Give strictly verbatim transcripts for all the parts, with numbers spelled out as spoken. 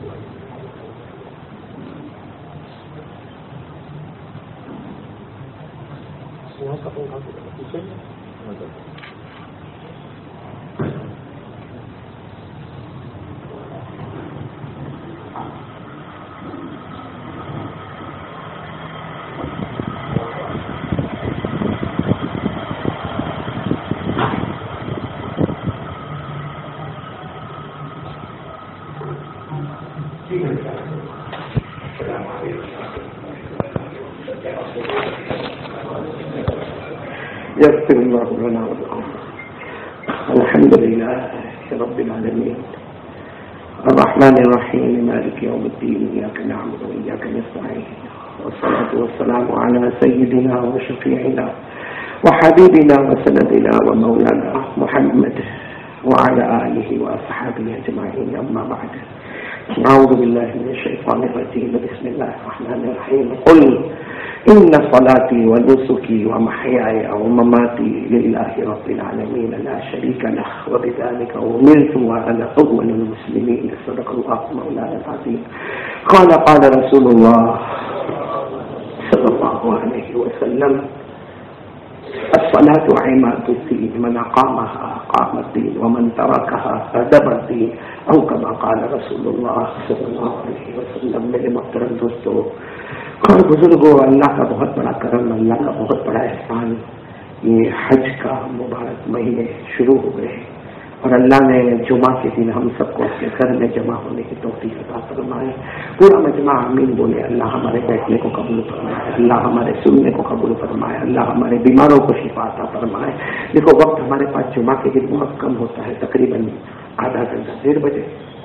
يغفر الله لنا ولكم. الحمد لله رب العالمين الرحمن الرحيم مالك يوم الدين إياك نعبد وإياك نستعين والصلاة والسلام على سيدنا وشفيعنا وحبيبنا وسندنا ومولانا محمد وعلى آله وأصحابه أجمعين. أما بعد، أعوذ بالله من الشيطان الرجيم. بسم الله الرحمن الرحيم. قل إن صلاتي ونسكي ومحياي ومماتي لله رب العالمين لا شريك له وبذلك أمرت وأنا أول المسلمين. صدق الله مولانا العظيم. قال قال رسول الله صلى الله عليه وسلم: الصلاة عماد الدين، من أقامها أقام الدين ومن تركها هدم الدين، أو كما قال رسول الله صلی اللہ علیہ وسلم. میرے محترم دوستو اور بزرگوں، اللہ کا بہت بڑا کرم، اللہ کا بہت بڑا احسان، یہ حج کا مبارک مہینے شروع ہو گئے اور اللہ نے جمعہ کے دن ہم سب کو اپنے گھر میں جمع ہونے کی توفیق عطا فرمائے. پورا مجمع آمین بولے. اللہ ہمارے بیٹھنے کو قبول فرمائے، اللہ ہمارے سننے کو قبول فرمائے، اللہ ہمارے بیماروں کو شفا عطا فرمائے. دیکھو وقت ہمارے پاس جمعہ کے دن بہت کم ہوتا ہے، تقریباً آدھا گھنٹہ، ڈیڑھ بجے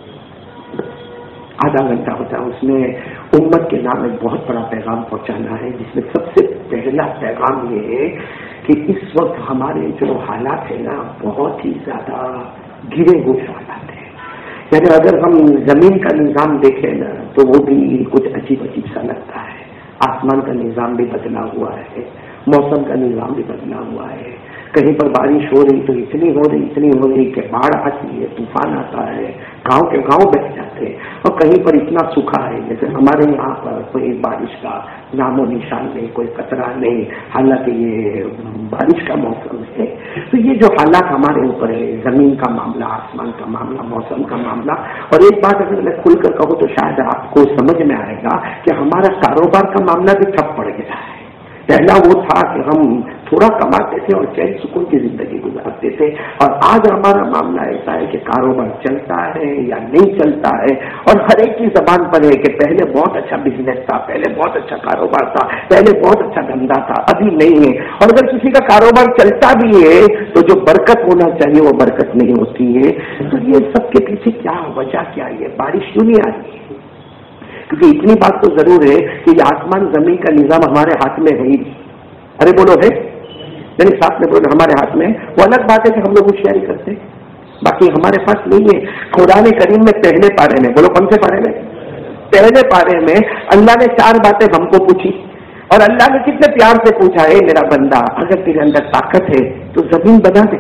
آدھا گھنٹہ ہوتا ہے. اس میں امت کے نام ایک بہت بڑا پیغام پہنچانا ہے، جس میں سب سے پہلا پیغام یہ ہے کہ اس وقت ہمارے جو حالات ہیں نا بہت ہی زیادہ گرے ہوئے حالات ہیں. یعنی اگر ہم زمین کا نظام دیکھیں نا تو وہ بھی کچھ عجیب عجیب سا لگتا ہے. آسمان کا نظام بھی بدلا ہوا ہے، موسم کا نظام بھی بدلا ہوا ہے. کہیں پر بارش ہو رہی تو اتنی ہو رہی اتنی ہو رہی کہ باڑھ آتی ہے، طوفان آتا ہے، گاؤں کے گاؤں بہ جاتے ہیں. اور کہیں پر اتنا سوکھا ہے جیسے ہمارے یہاں پر کوئی بارش کا نام و نشان نہیں، کوئی قطرہ نہیں، حالانکہ یہ بارش کا موسم ہے. تو یہ جو حالات ہمارے اوپر ہے، زمین کا معاملہ، آسمان کا معاملہ، موسم کا معاملہ. اور ایک بات اگر میں کھل کر کہوں تو شاید آپ کو سمجھ میں آئے گا کہ ہمارا کاروبار کا معاملہ بھی ٹھپ پڑ گیا ہے. پہلا وہ تھا کہ ہم تھوڑا کماتے تھے اور چین سکون کی زندگی گزارتے تھے، اور آج ہمارا معاملہ ایسا ہے کہ کاروبار چلتا ہے یا نہیں چلتا ہے. اور ہر ایک کی زبان پر ہے کہ پہلے بہت اچھا بزنس تھا، پہلے بہت اچھا کاروبار تھا، پہلے بہت اچھا دھندا تھا، ابھی نہیں ہے. اور اگر کسی کا کاروبار چلتا بھی ہے تو جو برکت ہونا چاہیے وہ برکت نہیں ہوتی ہے. تو یہ سب کے پیچھے کیا وجہ کیا ہے؟ بارش کیوں نہیں آ رہی ہے؟ کیونکہ اتنی بات تو ضرور ہے کہ یہ آسمان زمین کا نظام ہمارے ہاتھ میں ہے ہی نہیں. ارے بولو ہے، یعنی ساتھ میں بولو ہمارے ہاتھ میں. وہ الگ بات ہے کہ ہم لوگ ہوشیاری کرتے ہیں، باقی ہمارے پاس نہیں ہے. قرآن کریم میں پہلے پارے میں، بولو کون سے پارے میں؟ پہلے پارے میں اللہ نے چار باتیں ہم کو پوچھی، اور اللہ نے کتنے پیار سے پوچھا ہے: میرا بندہ اگر تیرے اندر طاقت ہے تو زمین بنا دے.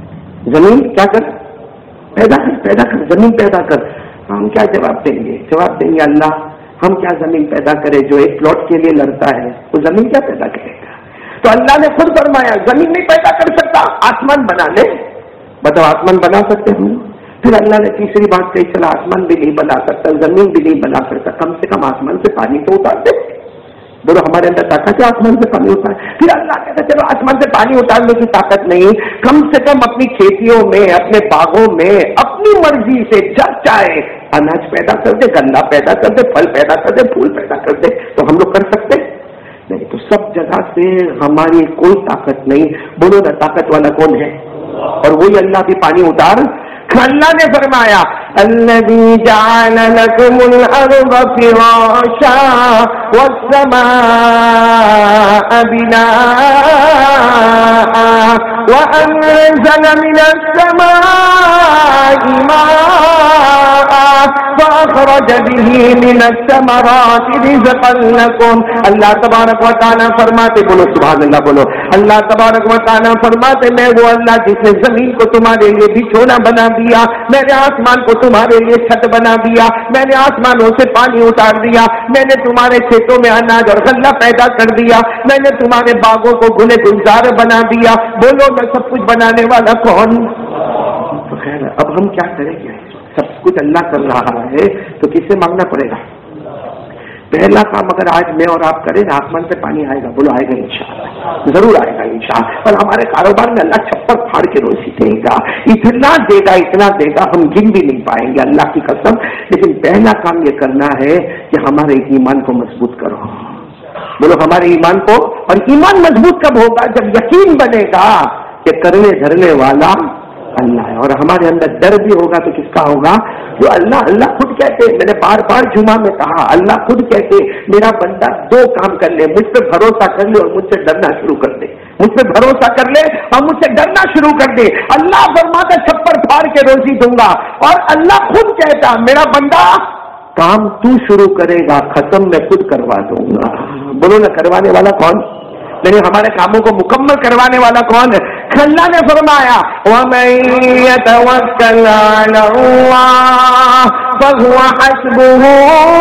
زمین کیا کر؟ پیدا کر، پیدا کر، زمین پیدا کر. ہم کیا جواب دیں گے؟ جواب دیں گے اللہ ہم کیا زمین پیدا کرے؟ جو ایک پلاٹ کے لیے لڑتا ہے وہ زمین کیا پیدا کرے گا؟ تو اللہ نے خود فرمایا زمین نہیں پیدا کر سکتا، آسمان بنا لے. بتاؤ آسمان بنا سکتے ہم؟ پھر اللہ نے تیسری بات کہی چلا آسمان بھی نہیں بنا سکتا، زمین بھی نہیں بنا سکتا، کم سے کم آسمان سے پانی تو اتار دے. بولو ہمارے اندر طاقت ہے آسمان سے پانی اتار؟ پھر اللہ کہتا چلو آسمان سے پانی اتارنے کی طاقت نہیں، کم سے کم اپنی کھیتیوں میں، اپنے باغوں میں اپنی مرضی سے جب چاہے اناج پیدا کر دے، گنا پیدا کر دے، پھل پیدا کر دے، پھول پیدا کر دے. تو ہم لوگ کر سکتے نہیں. تو سب جگہ سے ہماری کوئی طاقت نہیں. بولو نا طاقت والا کون ہے؟ اور وہی اللہ بھی پانی اتار. اللہ نے فرمایا الذی جعل لکم الارض فراشا والسماء بناء وانزل من السماء ماء فاخرج به من الثمرات رزقا لكم. اللہ تبارک و تعالیٰ فرماتے، بولو سبحان اللہ بولو، اللہ تبارک و تعالیٰ فرماتے میں وہ اللہ جس نے زمین کو تمہارے لیے بچھونا بنا دیا، میں نے آسمان کو تمہارے لیے چھت بنا دیا، میں نے آسمانوں سے پانی اتار دیا، میں نے تمہارے کھیتوں میں اناج اور غلہ پیدا کر دیا، میں نے تمہارے باغوں کو گلے گلزار بنا دیا. بولو میں سب کچھ بنانے والا کون؟ تو خیر اب ہم کیا کریں گے؟ سب کچھ اللہ کر رہا ہے تو کس سے مانگنا پڑے گا؟ پہلا کام اگر آج میں اور آپ کریں نا، آسمان سے پانی آئے گا. بولو آئے گا انشاءاللہ، ضرور آئے گا انشاءاللہ. اور ہمارے کاروبار میں اللہ چھپر پھاڑ کے روزی دے گا، اتنا دے گا اتنا دے گا ہم گن بھی نہیں پائیں گے اللہ کی قسم. لیکن پہلا کام یہ کرنا ہے کہ ہمارے ایمان کو مضبوط کرو. بولو ہمارے ایمان کو. اور ایمان مضبوط کب ہوگا؟ جب یقین بنے گا کہ کرنے دھرنے والا اللہ ہے. اور ہمارے اندر ڈر بھی ہوگا تو کس کا ہوگا؟ جو اللہ اللہ خود کہتے، میں نے بار بار جمعہ میں کہا، اللہ خود کہتے میرا بندہ دو کام کر لے، مجھ پہ بھروسہ کر لے اور مجھ سے ڈرنا شروع کر دے. مجھ پہ بھروسہ کر لے اور مجھ سے ڈرنا شروع کر دے. اللہ فرماتا چھپر پھاڑ کے روزی دوں گا. اور اللہ خود کہتا میرا بندہ کام تو شروع کرے گا، ختم میں خود کروا دوں گا. بولو نا کروانے والا کون؟ لیکن ہمارے کاموں کو مکمل کروانے والا کون ہے؟ اللہ نے فرمایا وَمَن يَتَوَكَّلْ عَلَى اللَّهِ فَهُوَ حَسْبُهُ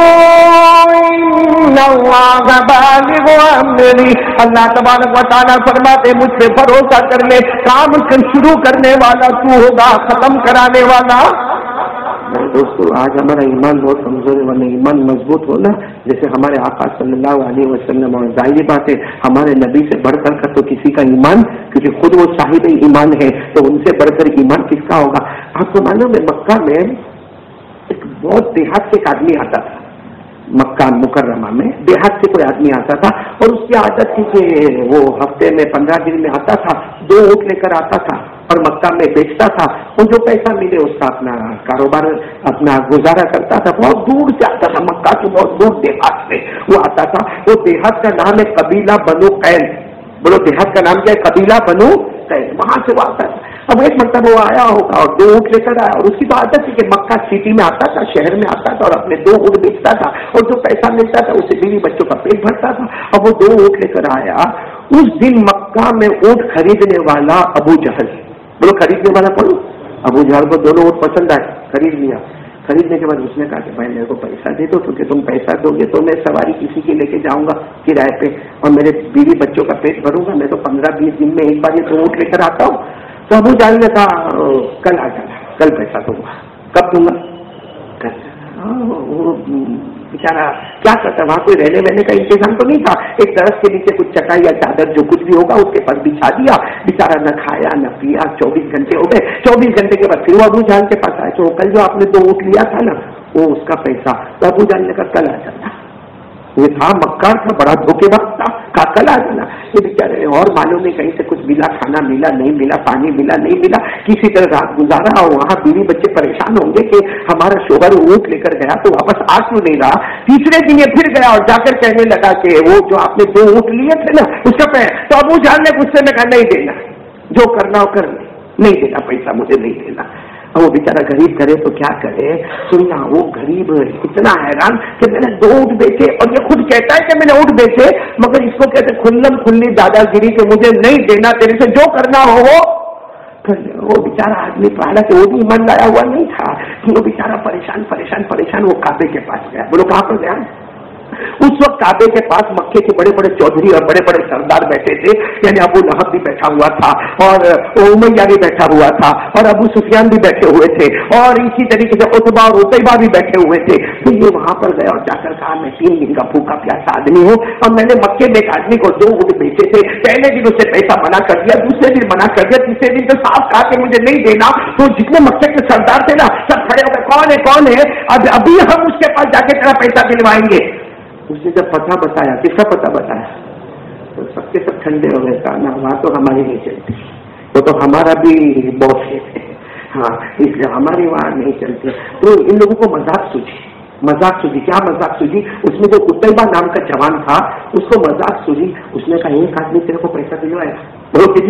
إِنَّ اللَّهَ بَالِغُ أَمْرِهِ. اللہ تبارک و تعالیٰ فرماتے مجھ سے بھروسہ کر لے، کام شروع کرنے والا تو ہوگا، ختم کرانے والا. دوستو آج ہمارا ایمان بہت کمزور ہے، ورنہ ایمان مضبوط ہونا جیسے ہمارے آقا صلی اللہ علیہ وسلم. اور ظاہری بات ہے ہمارے نبی سے بڑھ کر کا تو کسی کا ایمان، کیونکہ خود وہ صاحب ایمان ہے، تو ان سے بڑھ کر ایمان کس کا ہوگا؟ آپ کو معلوم ہے مکہ میں ایک بہت دیہات سے ایک آدمی آتا تھا. مکہ مکرمہ میں دیہات سے کوئی آدمی آتا تھا اور اس کی عادت تھی کہ وہ ہفتے میں پندرہ دن میں آتا تھا، دو اونٹ لے کر آتا تھا اور مکہ میں بیچتا تھا. اور جو پیسہ ملے اس کا اپنا کاروبار اپنا گزارا کرتا تھا. بہت دور سے آتا تھا، مکہ کے بہت دور دیہات سے وہ آتا تھا. وہ دیہات کا نام ہے قبیلہ بنو قیل. بولو دیہات کا نام کیا ہے؟ قبیلہ بنو قیل. وہاں سے وہ آتا تھا. اب ایک مرتبہ وہ آیا ہوگا اور دو اونٹ لے کر آیا، اور اس کی تو عادت تھی کہ مکہ سٹی میں آتا تھا، شہر میں آتا تھا اور اپنے دو اونٹ بیچتا تھا اور جو پیسہ ملتا تھا اسے بیوی بچوں کا پیٹ بھرتا تھا. اب وہ دو اونٹ لے کر آیا. اس دن مکہ میں اونٹ خریدنے والا ابو جہل. بولو خریدنے والا کون؟ ابو جہل کو دونوں اونٹ پسند آئے، خرید لیا. خریدنے کے بعد اس نے کہا کہ بھائی میرے کو پیسہ دے دو، کیونکہ تم پیسہ دو گے تو میں سواری کسی کی لے کے جاؤں گا کرائے پہ اور میرے بیوی بچوں کا پیٹ بھروں گا. میں تو پندرہ بیس دن میں ایک بار یہ دو اونٹ لے کر آتا ہوں. تو ابو جہل نے کہا کل آ جانا، کل پیسہ دوں گا. کب دوں گا؟ وہ بیچارہ کیا کرتا، وہاں کوئی رہنے وہنے کا انتظام تو نہیں تھا. ایک درخت کے نیچے کچھ چٹائی یا چادر جو کچھ بھی ہوگا اس کے پاس بچھا دیا. بیچارہ نہ کھایا نہ پیا. چوبیس گھنٹے ہو گئے. چوبیس گھنٹے کے بعد پھر وہ ابو جہل کے پاس آئے. تو کل جو آپ نے دو اونٹ لیا تھا نا وہ اس کا پیسہ. تو ابو جہل نے کہا کل آ جانا. یہ تھا مکہ تھا، بڑا دھوکے وقت تھا. کہا کل آ جانا. یہ بیچارے اور معلوم نہیں کہیں سے کچھ ملا، کھانا ملا نہیں ملا، پانی ملا نہیں ملا، کسی طرح رات گزارا. اور وہاں بیوی بچے پریشان ہوں گے کہ ہمارا شوہر اونٹ لے کر گیا تو واپس آ کیوں نہیں رہا. تیسرے دن یہ پھر گیا اور جا کر کہنے لگا کہ وہ جو آپ نے دو اونٹ لیے تھے نا اس کا پہ. تو ابو جہل نے غصے میں کہا نہیں دینا، جو کرنا ہو کر نہیں دینا، پیسہ مجھے نہیں دینا. اور وہ بیچارہ غریب کرے تو کیا کرے. سننا وہ غریب اتنا حیران کہ میں نے دو اونٹ بیچے، اور یہ خود کہتا ہے کہ میں نے اونٹ بیچے، مگر اس کو کہتے کھلم کھلی دادا گیری کہ مجھے نہیں دینا، تیرے سے جو کرنا ہو وہ. وہ بیچارہ آدمی پہلا کہ وہ بھی من لایا ہوا نہیں تھا کہ وہ بیچارہ پریشان پریشان پریشان وہ کعبے کے پاس گیا. بولو کہاں پر گیا؟ اس وقت کعبے کے پاس مکے کے بڑے بڑے چودھری اور بڑے بڑے سردار بیٹھے تھے. یعنی ابو لہب بھی بیٹھا ہوا تھا اور امیہ بھی بیٹھا ہوا تھا اور ابو سفیان بھی بیٹھے ہوئے تھے اور اسی طریقے سے عتبہ اور عتیبہ بھی بیٹھے ہوئے تھے. تو یہ وہاں پر گئے اور جا کر کہا میں تین دن کا بھوکا پیاسا آدمی ہوں اور میں نے مکے میں ایک آدمی کو دو اونٹ بیچے تھے. پہلے دن اسے پیسہ منع کر دیا، دوسرے دن منع کر دیا، تیسرے دن تو صاف کہا کہ مجھے نہیں دینا. تو جتنے مکے کے سردار تھے نا سب کھڑے ہو گئے کون ہے کون ہے، اب ابھی ہم اس کے پاس جا کے تیرا پیسہ دلوائیں گے. اس نے جب پتہ بتایا، کس کا پتہ بتایا، تو سب کے سب ٹھنڈے ہو گئے. کہا نا وہاں تو ہماری نہیں چلتی، وہ تو ہمارا بھی باس ہے، ہاں اس لیے ہماری وہاں نہیں چلتی. تو ان لوگوں کو مذاق سوچی مذاق سوچی کیا مذاق سوچی. اس میں جو عتیبہ نام کا جوان تھا اس کو مذاق سوچی. اس نے کہا ایک آدمی تیرے کو پیسہ دلوایا، وہ کتنا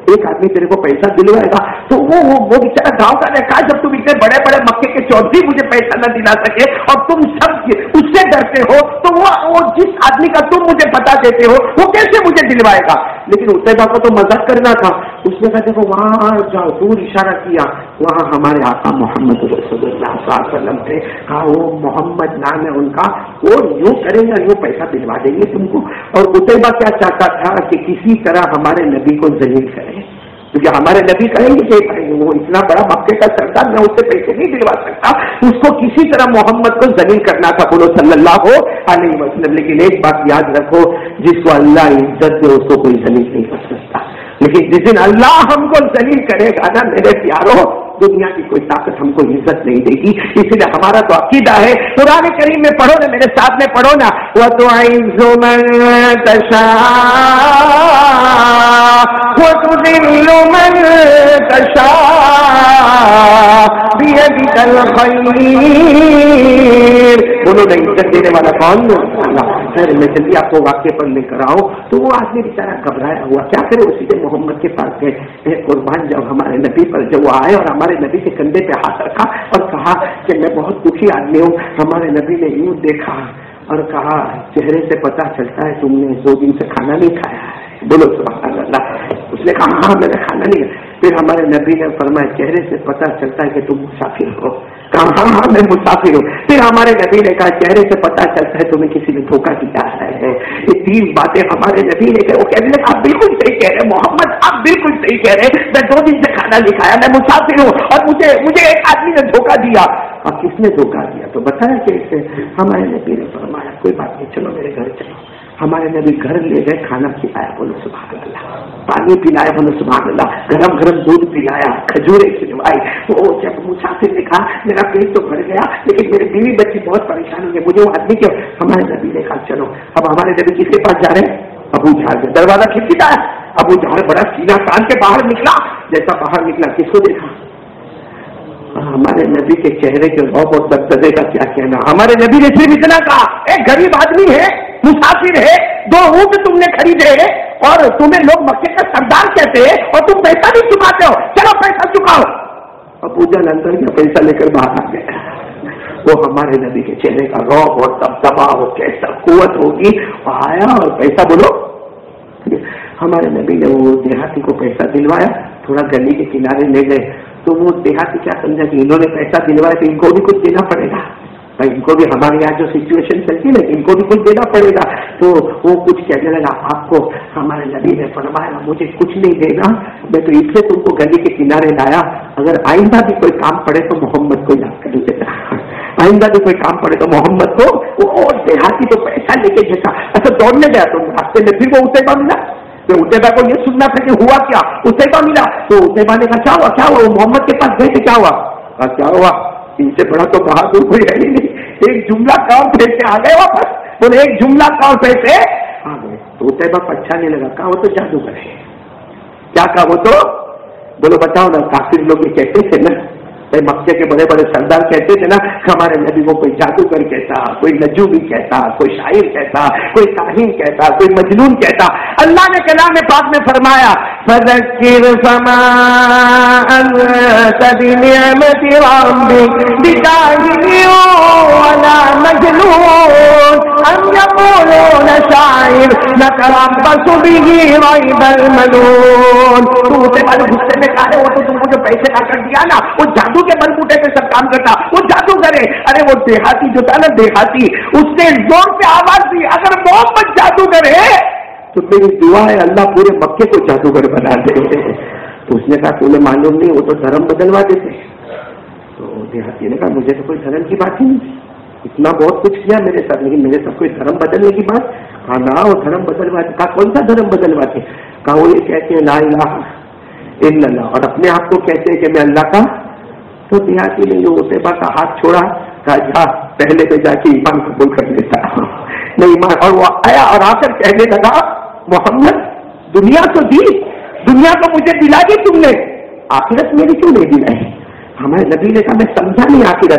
एक आदमी तेरे को पैसा दिलवाएगा तो वो वो वो बेचारा गांव का ने कहा जब तुम इतने बड़े बड़े मक्के के चौधरी मुझे पैसा न दिला सके और तुम सब उससे डरते हो तो वो वो जिस आदमी का तुम मुझे पता देते हो वो कैसे मुझे दिलवाएगा। लेकिन उत्तैबा को तो मजाक करना था। उसने कहा देखो वहां जाओ, दूर इशारा किया, वहां हमारे आका मोहम्मद रसूलुल्लाह सल्लल्लाहु अलैहि वसल्लम थे। कहा वो मोहम्मद नाम है उनका, वो यूं करेंगे यूं पैसा दिलवा देंगे तुमको। और उत्तैबा क्या चाहता था कि किसी तरह हमारे नबी को जलील करे, क्योंकि हमारे नबी कहेंगे कि करेंगे वो इतना बड़ा मक्के का सरदार, मैं उससे पैसे नहीं दिलवा सकता, उसको किसी तरह मोहम्मद को जलील करना था। बोलो सल्लल्लाहु अलैहि वसल्लम। लेकिन एक बात याद रखो, जिसको अल्लाह इज्जत दे उसको कोई जलील नहीं कर सकता। लेकिन जिस दिन अल्लाह हमको जलील करेगा ना मेरे प्यारो, दुनिया की कोई ताकत हमको इज्जत नहीं देगी। इसलिए हमारा तो अकीदा है, कुरान करीम में पढ़ो ना, मेरे साथ में पढ़ो ना, वो तो आइज़्ज़ु मन तशा वो तुज़िल्लु मन तशा बियदिकल खैर। बोलो ना, इज्जत देने वाला कौन? अल्लाह। फिर मैं जल्दी आपको वाक्य पर लेकर आओ। तो वो आदमी बेचारा घबराया हुआ, क्या करे, उसी के मोहम्मद के पास गए। कुर्बान जब हमारे नबी पर जब वो आए और हमारे नबी के कंधे पे हाथ रखा और कहा कि मैं बहुत दुखी आदमी हूँ। हमारे नबी ने यूं देखा और कहा चेहरे से पता चलता है तुमने दो दिन से खाना नहीं खाया है। बोलो सुभान अल्लाह। उसने कहा हाँ मैंने खाना नहीं खाया। फिर हमारे नबी ने फरमाया चेहरे से पता चलता है कि तुम मुसाफिर हो। कहा हाँ हाँ मैं मुसाफिर हूँ। फिर हमारे नबी ने कहा चेहरे से पता चलता है तुम्हें किसी ने धोखा दिया है। ये तीन बातें हमारे नबी ने कहा। वो कहने लगा आप बिल्कुल सही कह रहे मोहम्मद, आप बिल्कुल सही कह रहे, मैं दो दिन से खाना नहीं खाया, मैं मुसाफिर हूँ और मुझे मुझे एक आदमी ने धोखा दिया। और किसने धोखा दिया? तो बताया कैसे? हमारे नबी ने फरमाया कोई बात नहीं, चलो मेरे घर चलो। हमारे नबी घर ले गए, खाना खिलाया, बोलो सुभान अल्लाह, पानी पिलाया, बोलो सुभान अल्लाह, गरम गरम दूध पिलाया, खजूरें खिलवाई। वो जब मुसाफिर ने कहा मेरा पेट तो भर गया लेकिन मेरी बीवी बच्ची बहुत परेशान हुई, मुझे वो आदमी क्यों? हमारे नबी ने कहा चलो। अब हमारे नबी किसके पास जा रहे हैं? अबू जहल के। दरवाजा खिड़खिटा है, अबू जहल बड़ा सीना तान के बाहर निकला। जैसा बाहर निकला किसको देखा? हमारे नबी के चेहरे के रौब और दबदबे का क्या कहना। हमारे नबी ने सिर्फ इतना कहा एक गरीब आदमी है, मुसाफिर है, दो ऊंट तुमने खरीदे और तुम्हें लोग मक्के का सरदार कहते हैं और तुम पैसा नहीं चुकाते हो, चलो पैसा चुकाओ। अबू जहल अंदर का पैसा लेकर बाहर आ गया। वो हमारे नबी के चेहरे का रौब और दबदबा, वो कैसा कुव्वत होगी, वो आया और पैसा बोलो। हमारे नबी ने वो देहाती को पैसा दिलवाया, थोड़ा गली के किनारे ले गए। तो वो देहाती क्या समझा कि इन्होंने पैसा दिलवाया तो इनको भी कुछ देना पड़ेगा, भाई इनको भी हमारे यहाँ जो सिचुएशन चलती है ना इनको भी कुछ देना पड़ेगा। तो वो कुछ कहने लगा आपको हमारे नबी ने फरमाया मुझे कुछ नहीं देना, मैं तो इसलिए तुमको गली के किनारे लाया, अगर आइंदा भी कोई काम पड़े तो मोहम्मद को याद कर लेना, आइंदा भी कोई काम पड़े तो मोहम्मद को। वो देहाती तो पैसा लेके जैसा अच्छा दौड़ने गया तो रास्ते में फिर वो उत्तैबा मिला। तो उत्तैबा को ये सुनना था कि हुआ क्या, उत्तैबा मिला। तो उत्तैबा ने कहा क्या हुआ क्या हुआ? वो मोहम्मद के पास गए थे, क्या हुआ? कहा क्या हुआ, इनसे बड़ा तो बहादुर कोई है ही नहीं, एक जुमला काम पैसे आ गए वापस, बोले एक जुमला काम पैसे आ गए। तो उत्तैबा को अच्छा नहीं लगा, कहा वो तो जादूगर है। क्या कहा वो तो? बोलो बताओ ना, काफिर लोग ये कहते थे ना, मक्के के बड़े बड़े सरदार कहते थे ना हमारे नबी को कोई जादूगर कहता, कोई नजूमी कहता, कोई शायर कहता, कोई काहिन कहता, कोई मजनून कहता। अल्लाह ने कलाम पाक में फरमाया फज़क्किर फमा अंत बिनिअमति रब्बिक बिकाहिन वला मजनून अम यक़ूलून शाइर नतरब्बसु बिही रैबल मनून। तो उसके बाद गुस्से में कहा वो तो तुमको जो पैसे ला कर दिया ना वो जादू के बलबूटे पे सब काम करता, वो जादू करे। अरे वो देहाती जो था ना देहाती, उसने जोर से आवाज दी अगर मोहम्मद जादू करे तो मेरी दुआ है अल्लाह पूरे मक्के को जादूगर बना दे। तो उसने कहा तुम्हें मालूम नहीं वो तो धर्म बदलवा देते। तो देहाती ने कहा मुझे तो कोई धर्म की बात ही नहीं, इतना बहुत कुछ किया मेरे साथ लेकिन मेरे साथ कोई धर्म बदलने की बात। हाँ ना वो धर्म बदलवाते। कहा कौन सा धर्म बदलवाते? कहा वो ये कहते हैं ला इलाहा इल्लल्लाह और अपने आप को कहते हैं कि मैं अल्लाह का। तो देहाती ने जो उत्तैबा का हाथ छोड़ा, कहा जा पहले तो जाके ईमान कबूल कर लेता नहीं ईमान। और वो आया और आकर कहने लगा मोहम्मद दुनिया तो दी, दुनिया तो मुझे दिला दी तुमने, आखिरत मेरी क्यों नहीं दिलाई? हमारे नबी ने कहा मैं समझा नहीं आखिरत।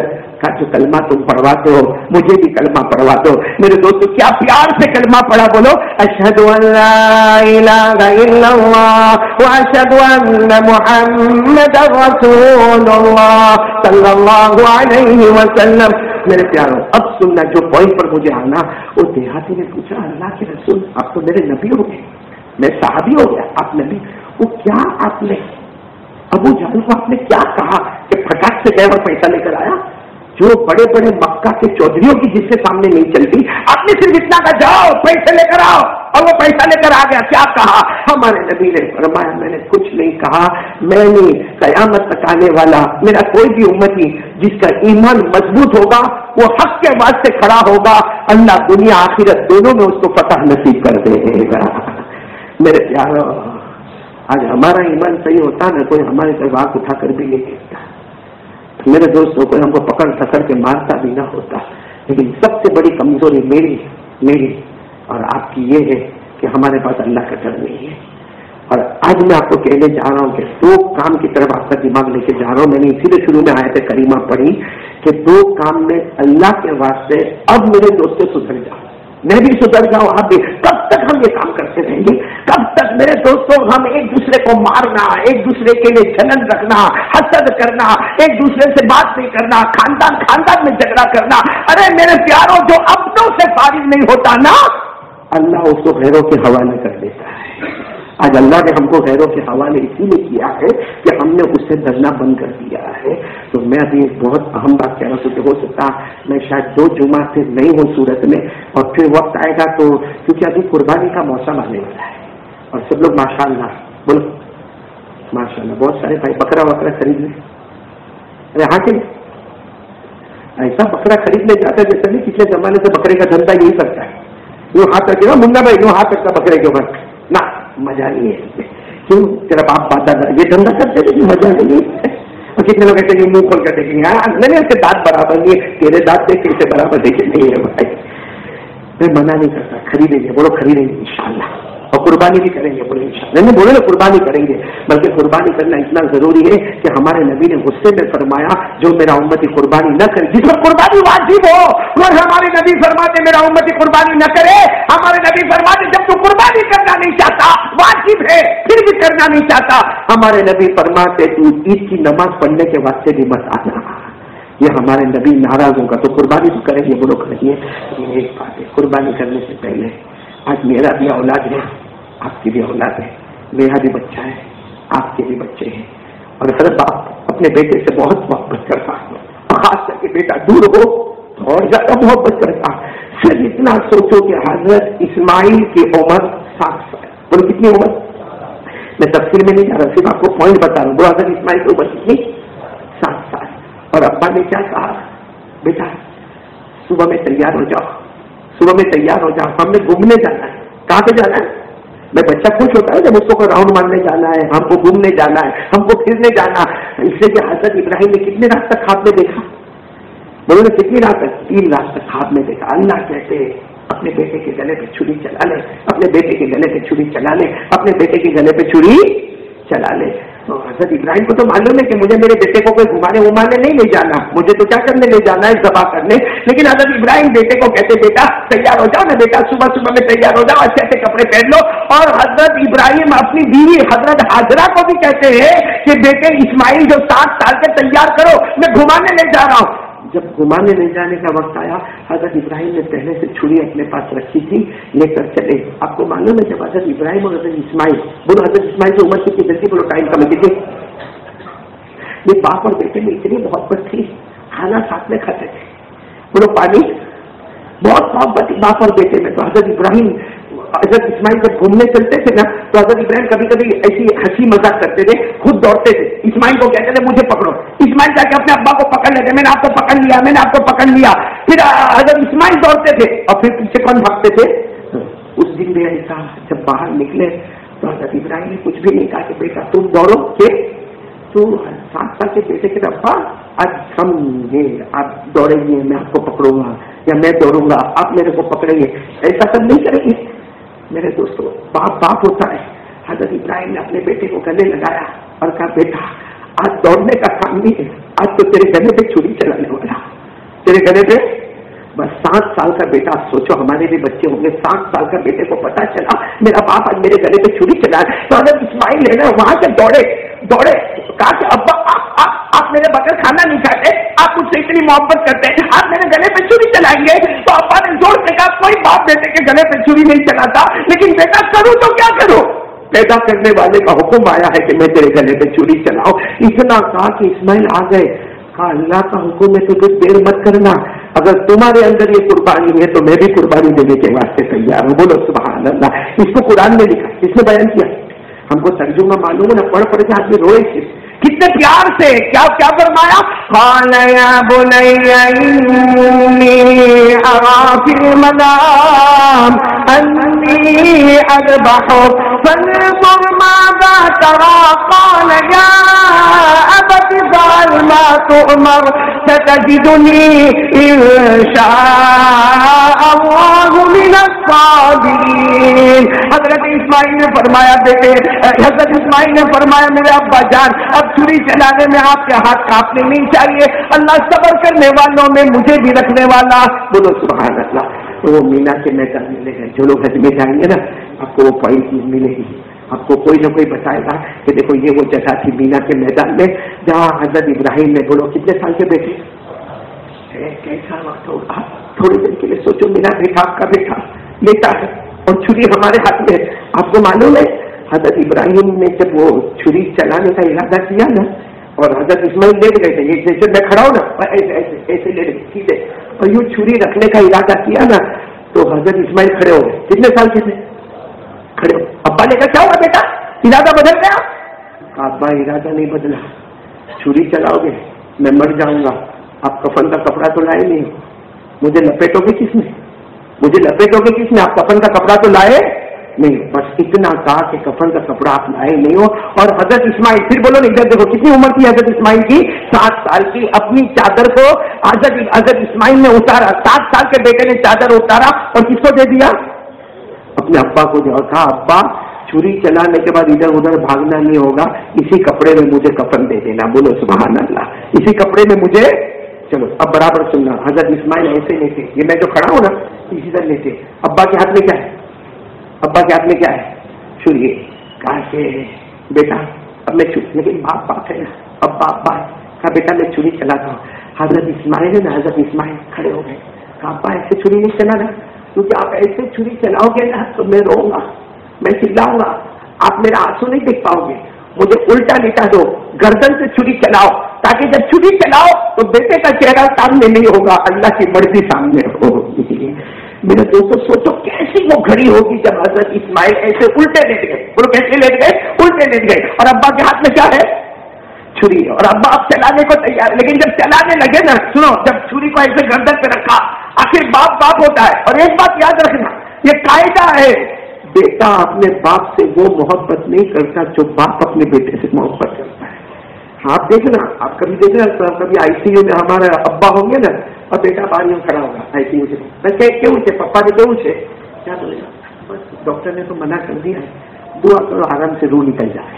کہا جو کلمہ تم پڑھواتے ہو مجھے بھی کلمہ پڑھوا دو. میرے دوستو کیا پیار سے کلمہ پڑھا, بولو اشہد ان لا الہ الا اللہ واشہد ان محمد رسول اللہ صلی اللہ علیہ وسلم. میرے پیاروں اب سننا, جو پوائنٹ پر مجھے آنا, وہ دیہاتی نے پوچھا اللہ کے رسول آپ تو میرے نبی ہو گئے, میں صحابی ہو گیا, آپ نبی, وہ کیا آپ نے ابو جہل کو آپ نے کیا کہا کہ پھٹاک سے گئے اور پیسہ لے کر آیا؟ جو بڑے بڑے مکہ کے چودھریوں کی جس کے سامنے نہیں چلتی, آپ نے صرف اتنا کہا جاؤ پیسے لے کر آؤ, اور وہ پیسہ لے کر آ گیا. کیا کہا؟ ہمارے نبی نے فرمایا میں نے کچھ نہیں کہا, میں نے قیامت تک آنے والا میرا کوئی بھی امتی جس کا ایمان مضبوط ہوگا وہ حق کے واسطے کھڑا ہوگا, اللہ دنیا آخرت دونوں میں اس کو فتح نصیب کر دے گا. میرے پیاروں آج ہمارا ایمان صحیح ہوتا نا, کوئی ہمارے سر اٹھا کر بھی نہیں دیکھتا. میرے دوستوں کوئی ہم کو پکڑ پکڑ کے مارتا بھی نہ ہوتا. لیکن سب سے بڑی کمزوری میری میری اور آپ کی یہ ہے کہ ہمارے پاس اللہ کا ڈر نہیں ہے. اور آج میں آپ کو کہنے جا رہا ہوں کہ دو کام کی طرف آپ کا دماغ لے کے جا رہا ہوں. میں نے اسی لیے شروع میں آیت کریمہ پڑھی کہ دو کام میں اللہ کے واسطے اب میرے دوستوں سدھر جاؤ, میں بھی سدھر جاؤں, آپ بھی. کب تک ہم یہ کام کرتے رہیں گے؟ کب تک میرے دوستوں ہم ایک دوسرے کو مارنا, ایک دوسرے کے لیے جلن رکھنا, حسد کرنا, ایک دوسرے سے بات نہیں کرنا, خاندان خاندان میں جھگڑا کرنا؟ ارے میرے پیاروں جو اپنوں سے فارغ نہیں ہوتا نا, اللہ اس کو غیروں کے حوالے کر دیتا ہے. آج اللہ نے ہم کو غیروں کے حوالے اسی لیے کیا ہے کہ ہم نے اس سے ڈرنا بند کر دیا ہے. تو میں ابھی ایک بہت اہم بات کہہ رہا ہوں کہ ہو سکتا میں شاید دو جمعہ سے نہیں ہوں صورت میں, اور پھر وقت آئے گا تو, کیونکہ ابھی قربانی کا موسم آنے والا ہے اور سب لوگ ماشاء اللہ بولو ماشاء اللہ بہت سارے بھائی بکرا وکرا خرید لیں. ارے ہاں کہ ایسا بکرا خریدنے جاتا ہے جیسا نہیں پچھلے زمانے سے بکرے کا دھندا یہی کرتا ہے, یوں ہاتھ رکھے گا منگا بھائی, یوں ہاتھ رکھتا بکرے کے اوپر, نہ مزہ نہیں ہے. کیوں تیرا باپ دادا یہ دھندا کرتے تھے کہ مزہ نہیں ہے. اور کتنے لوگ کہتے ہیں منہ کھول کر دیکھیں گے, ہاں نہیں اس کے دانت برابر نہیں ہے, تیرے دانت دیکھ کے برابر دیکھے نہیں ہے بھائی. میں منع نہیں کرتا, خریدیں گے, بولو خریدیں گے انشاءاللہ, اور قربانی بھی کریں گے, بولے انشاءاللہ. نہیں بولے نا قربانی کریں گے, بلکہ قربانی کرنا اتنا ضروری ہے کہ ہمارے نبی نے غصے میں فرمایا جو میرا امتی قربانی نہ کرے, جس پر قربانی واجب ہو, اور ہمارے نبی فرماتے میرا امتی قربانی نہ کرے. ہمارے نبی فرماتے جب تو قربانی کرنا نہیں چاہتا, واجب ہے پھر بھی کرنا نہیں چاہتا, ہمارے نبی فرماتے تو عید کی نماز پڑھنے کے واسطے بھی مت آنا. یہ ہمارے نبی ناراض ہوگا تو قربانی تو کریں گے, بولو کریں گے. یہ ایک بات ہے, قربانی کرنے سے پہلے آج میرا بھی اولاد ہے, آپ کی بھی اولاد ہے, میرا بھی بچہ ہے, آپ کے بھی بچے ہیں, اور ہر باپ اپنے بیٹے سے بہت محبت کرتا ہے, خاص کر کے بیٹا دور ہو تو اور زیادہ محبت کرتا. صرف اتنا سوچو کہ حضرت اسماعیل کی عمر سات سال, بولو کتنی عمر؟ میں تفصیل میں نہیں جا رہا, صرف آپ کو پوائنٹ بتا رہا ہوں. وہ حضرت اسماعیل کی عمر کتنی؟ سات سال. اور ابا نے کیا کہا, بیٹا صبح میں تیار ہو جاؤ, صبح میں تیار ہو جاؤ, ہم نے گھومنے جانا ہے. کہاں پہ جانا ہے؟ میں بچہ خوش ہوتا ہے جب اس کو راؤنڈ مارنے جانا ہے, ہم کو گھومنے جانا ہے, ہم کو پھرنے جانا. اس لیے کہ حضرت ابراہیم نے کتنے رات تک خواب میں دیکھا, بولو نے کتنی رات تک؟ تین رات تک خواب میں دیکھا. اللہ کہتے اپنے بیٹے کے گلے پہ چھری چلا لے, اپنے بیٹے کے گلے پہ چھری چلا لے, اپنے بیٹے کے گلے پہ چھری چلا لے. تو حضرت ابراہیم کو تو معلوم ہے کہ مجھے میرے بیٹے کو کوئی گھمانے ومانے نہیں لے جانا, مجھے تو کیا کرنے لے جانا ہے, ذبح کرنے. لیکن حضرت ابراہیم بیٹے کو کہتے بیٹا تیار ہو جاؤ نا, بیٹا صبح صبح میں تیار ہو جاؤ, اچھے اچھے کپڑے پہن لو. اور حضرت ابراہیم اپنی بیوی حضرت حاجرہ کو بھی کہتے ہیں کہ بیٹے اسماعیل جو سات سال کے تیار کرو, میں گھمانے لے جا رہا ہوں. جب گھمانے لے جانے کا وقت آیا, حضرت ابراہیم نے پہلے سے چھری اپنے پاس رکھی تھی, لے کر چلے. آپ کو معلوم ہے جب حضرت ابراہیم اور حضرت اسماعیل, بولو حضرت اسماعیل کی عمر کتنی جلدی, بولو ٹائم کا میں کتنی, یہ باپ اور بیٹے میں اتنی محبت تھی, کھانا ساتھ میں کھاتے تھے, بولو پانی, بہت محبت تھی باپ اور بیٹے میں. تو حضرت ابراہیم حضرت اسماعیل جب گھومنے چلتے تھے نا تو حضرت ابراہیم کبھی کبھی ایسی ہنسی مذاق کرتے تھے, خود دوڑتے تھے, اسماعیل کو کہتے تھے مجھے پکڑو. اسماعیل جا کے اپنے ابا کو پکڑ لیتے, میں نے آپ کو پکڑ لیا, میں نے آپ کو پکڑ لیا. پھر حضرت اسماعیل دوڑتے تھے اور پھر پیچھے کون بھاگتے تھے. اس دن بھی ایسا جب باہر نکلے تو حضرت ابراہیم نے کچھ بھی نہیں کہا کہ بیٹا تم دوڑو, کہ تو سات سال کے بیٹے کے ابا آج ہم یہ آپ دوڑیں گے, میں آپ کو پکڑوں گا, یا میں دوڑوں گا آپ میرے کو پکڑیں گے, ایسا سب نہیں کریں گے. میرے دوستو باپ باپ ہوتا ہے. حضرت ابراہیم نے اپنے بیٹے کو گلے لگایا اور کہا بیٹا آج دوڑنے کا کام نہیں ہے, آج تو تیرے گلے پہ چھری چلانے والا. मेरे गले पे। बस सात साल का बेटा, सोचो हमारे भी बच्चे होंगे, सात साल का बेटे को पता चला मेरा बाप आज मेरे गले पे छुरी चला है, तो हजरत इस्माइल है ना वहां से दौड़े दौड़े कहा कि अब्बा आप, आप, आप मेरे बगैर खाना नहीं खाते, आप मुझसे इतनी मोहब्बत करते हैं, आप मेरे गले पे छुरी चलाएंगे। तो अब्बा ने जोर से कहा कोई बाप बेटे के गले पे छुरी नहीं चलाता, लेकिन बेटा करूं तो क्या करूं? पैदा करने वाले का हुक्म आया है कि मैं तेरे गले पे छुरी चलाऊं। इतना कहा कि इस्माइल आ गए, कहा अल्लाह का हुक्म है तो कुछ देर मत करना, अगर तुम्हारे अंदर ये कुर्बानी है तो मैं भी कुर्बानी देने के वास्ते तैयार हूँ। बोलो सुभान अल्लाह। इसको कुरान में लिखा, इसने बयान किया, हमको तर्जुमा मालूम है ना, पढ़ पढ़ के आदमी रोए से कितने प्यार से क्या क्या फरमाया, खालया बुनैया इन्नी अरा फिल मनाम अन्नी अज़बहुक फंजुर माज़ा तरा, क़ाल या अबति फ़अल मा तु'मर सतजिदुनी इंशा अल्लाहु मिनस साबिरीन। हजरत इस्माइल ने फरमाया बेटे, हजरत इस्माइल ने फरमाया मेरे अब्बा जान, अब छुरी चलाने में आपके हाथ कांपने नहीं चाहिए, अल्लाह सब्र करने वालों में मुझे भी रखने वाला। बोलो सुभान अल्लाह। तो वो मीना के मैदान मिले हैं, जो लोग हज में जाएंगे ना आपको वो पॉइंट चीज मिलेगी, आपको कोई ना कोई बताएगा कि देखो ये वो जगह थी मीना के मैदान में जहाँ हजरत इब्राहिम ने, बोलो कितने साल के बेटे, कैसा वक्त होगा, थोड़ी देर के लिए सोचो, मेरा बेटा आपका बेटा बेटा है और छुरी हमारे हाथ में। आपको मालूम है हजरत इब्राहिम ने जब वो छुरी चलाने का इरादा किया ना, और हजरत इस्माइल लेट गए थे, जैसे मैं खड़ा हूं ना ऐसे ऐसे ऐसे लेट गए सीधे, और यूं छुरी रखने का इरादा किया ना, तो हजरत इस्माइल खड़े हो गए। कितने साल के थे? खड़े हो। अब्बा ने कहा क्या हुआ बेटा, इरादा बदल गया? अब्बा इरादा नहीं बदला, छुरी चलाओगे मैं मर जाऊंगा, आप कफन का कपड़ा तो लाए नहीं, मुझे लपेटोगे किसने, मुझे लपेटोगे किसने, आप कफन का कपड़ा तो लाए नहीं। बस इतना कहा कि कफन का कपड़ा आप लाए नहीं हो। और हजरत इस्माइल, फिर बोलो ना इधर देखो कितनी उम्र थी हजरत इस्माइल की, सात साल की। अपनी चादर को हजरत हजरत इस्माइल ने उतारा, सात साल के बेटे ने चादर उतारा और किसको दे दिया, अपने अब्बा को दिया और कहा अब्बा छुरी चलाने के बाद इधर उधर भागना नहीं होगा, इसी कपड़े में मुझे कफन दे देना। बोलो सुभान अल्लाह। इसी कपड़े में मुझे, चलो अब बराबर सुनना, हजरत इस्माइल ऐसे लेते, ये मैं जो खड़ा हूं ना इसी तरह लेते। अब्बा के हाथ में क्या है, अब्बा के हाथ में क्या है, छुरी। कहा के बेटा अब मैं छुरी, लेकिन बाप बाप है ना, अब्बा अब्बा कहा बेटा मैं छुरी चलाता हूँ। हजरत इस्माइल है ना, हजरत इस्माइल खड़े हो गए, कहा अब्बा ऐसे छुरी नहीं चलाना, क्योंकि आप ऐसे छुरी चलाओगे ना तो मैं रोऊंगा, मैं चिल्लाऊंगा, आप मेरा आंसू नहीं देख पाओगे, मुझे उल्टा लेटा दो, गर्दन से छुरी चलाओ, ताकि जब छुरी चलाओ तो बेटे का चेहरा सामने नहीं होगा, अल्लाह की मर्जी सामने होगी। मेरे दोस्तों सोचो कैसी वो घड़ी होगी जब हजरत इस्माइल ऐसे उल्टे लेट गए, बोलो कैसे लेट गए, उल्टे लेट गए, और अब्बा के हाथ में क्या है, छुरी, और अब्बा अब चलाने को तैयार है। लेकिन जब चलाने लगे ना, सुनो, जब छुरी को ऐसे गर्दन पे रखा, आखिर बाप बाप होता है। और एक बात याद रखना, ये कायदा है, बेटा अपने बाप से वो मोहब्बत नहीं करता जो बाप अपने बेटे से मोहब्बत करता है। आप देखना, आप कभी देखना, कभी आईसीयू में हमारा अब्बा होंगे ना और बेटा बाहर यूं खड़ा होगा आईसीयू से, मैं क्यों से पप्पा ने क्यों से क्या बोलेगा, बस डॉक्टर ने तो मना कर दिया है, दुआ करो आराम से रूह निकल जाए,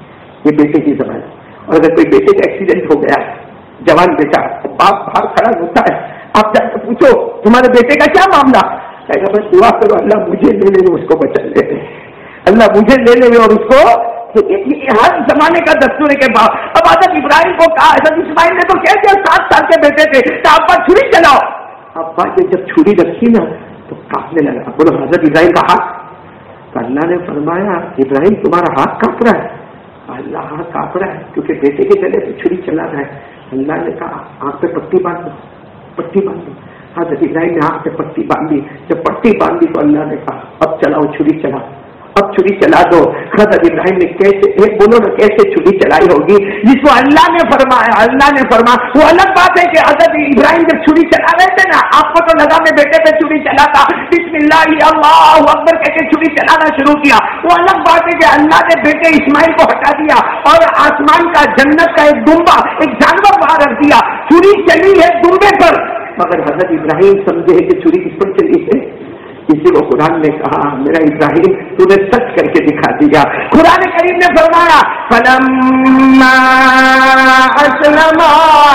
ये बेटे की जबान। और अगर कोई बेटे का एक्सीडेंट हो गया, जवान बेटा, बाप बाहर खड़ा होता है, आप जाकर पूछो तुम्हारे बेटे का क्या मामला, कहेगा बस दुआ करो अल्लाह मुझे ले ले, उसको बचा ले, अल्लाह मुझे ले ले और उसको, तो हर जमाने का दस्तूर के बाद। अब हजरत इब्राहिम को कहा, हजरत इस्माइल ने तो कह दिया सात साल के बेटे थे, तो अब्बा छुरी चलाओ। अब्बा ने जब छुरी रखी ना तो कांपने लगा। बोलो हजरत इब्राहिम का हाथ, तो अल्लाह ने फरमाया इब्राहिम तुम्हारा हाथ कांप रहा है, अल्लाह हाथ कांप रहा है क्योंकि बेटे के गले पे छुरी चला रहा है। अल्लाह ने कहा आंख पे पट्टी बांध दो, पट्टी बांध दो। हजरत इब्राहिम ने आंख पे पट्टी बांधी, जब पट्टी बांधी तो अल्लाह ने कहा अब चलाओ छुरी चलाओ, अब छुरी चला दो। हजरत इब्राहिम ने कैसे, एक बोलो ना कैसे छुरी चलाई होगी, जिसको अल्लाह ने फरमाया, अल्लाह ने फरमाया। वो अलग बात है कि हजरत इब्राहिम जब छुरी चला रहे थे ना, आपको तो लगा मैं बेटे पे छुरी चलाता, बिस्मिल्लाह अल्लाहु अकबर कहकर छुरी चलाना शुरू किया। वो अलग बात है कि अल्लाह ने बेटे इस्माइल को हटा दिया और आसमान का, जन्नत का एक दुम्बा, एक जानवर बाहर रख दिया, छुरी चली है दुम्बे पर, मगर हजरत इब्राहिम समझे कि छुरी किस पर चली है। इसी को कुरान ने कहा मेरा इब्राहिम तूने सच करके दिखा दिया। कुरान करीम ने फरमाया फलम्मा अस्लमा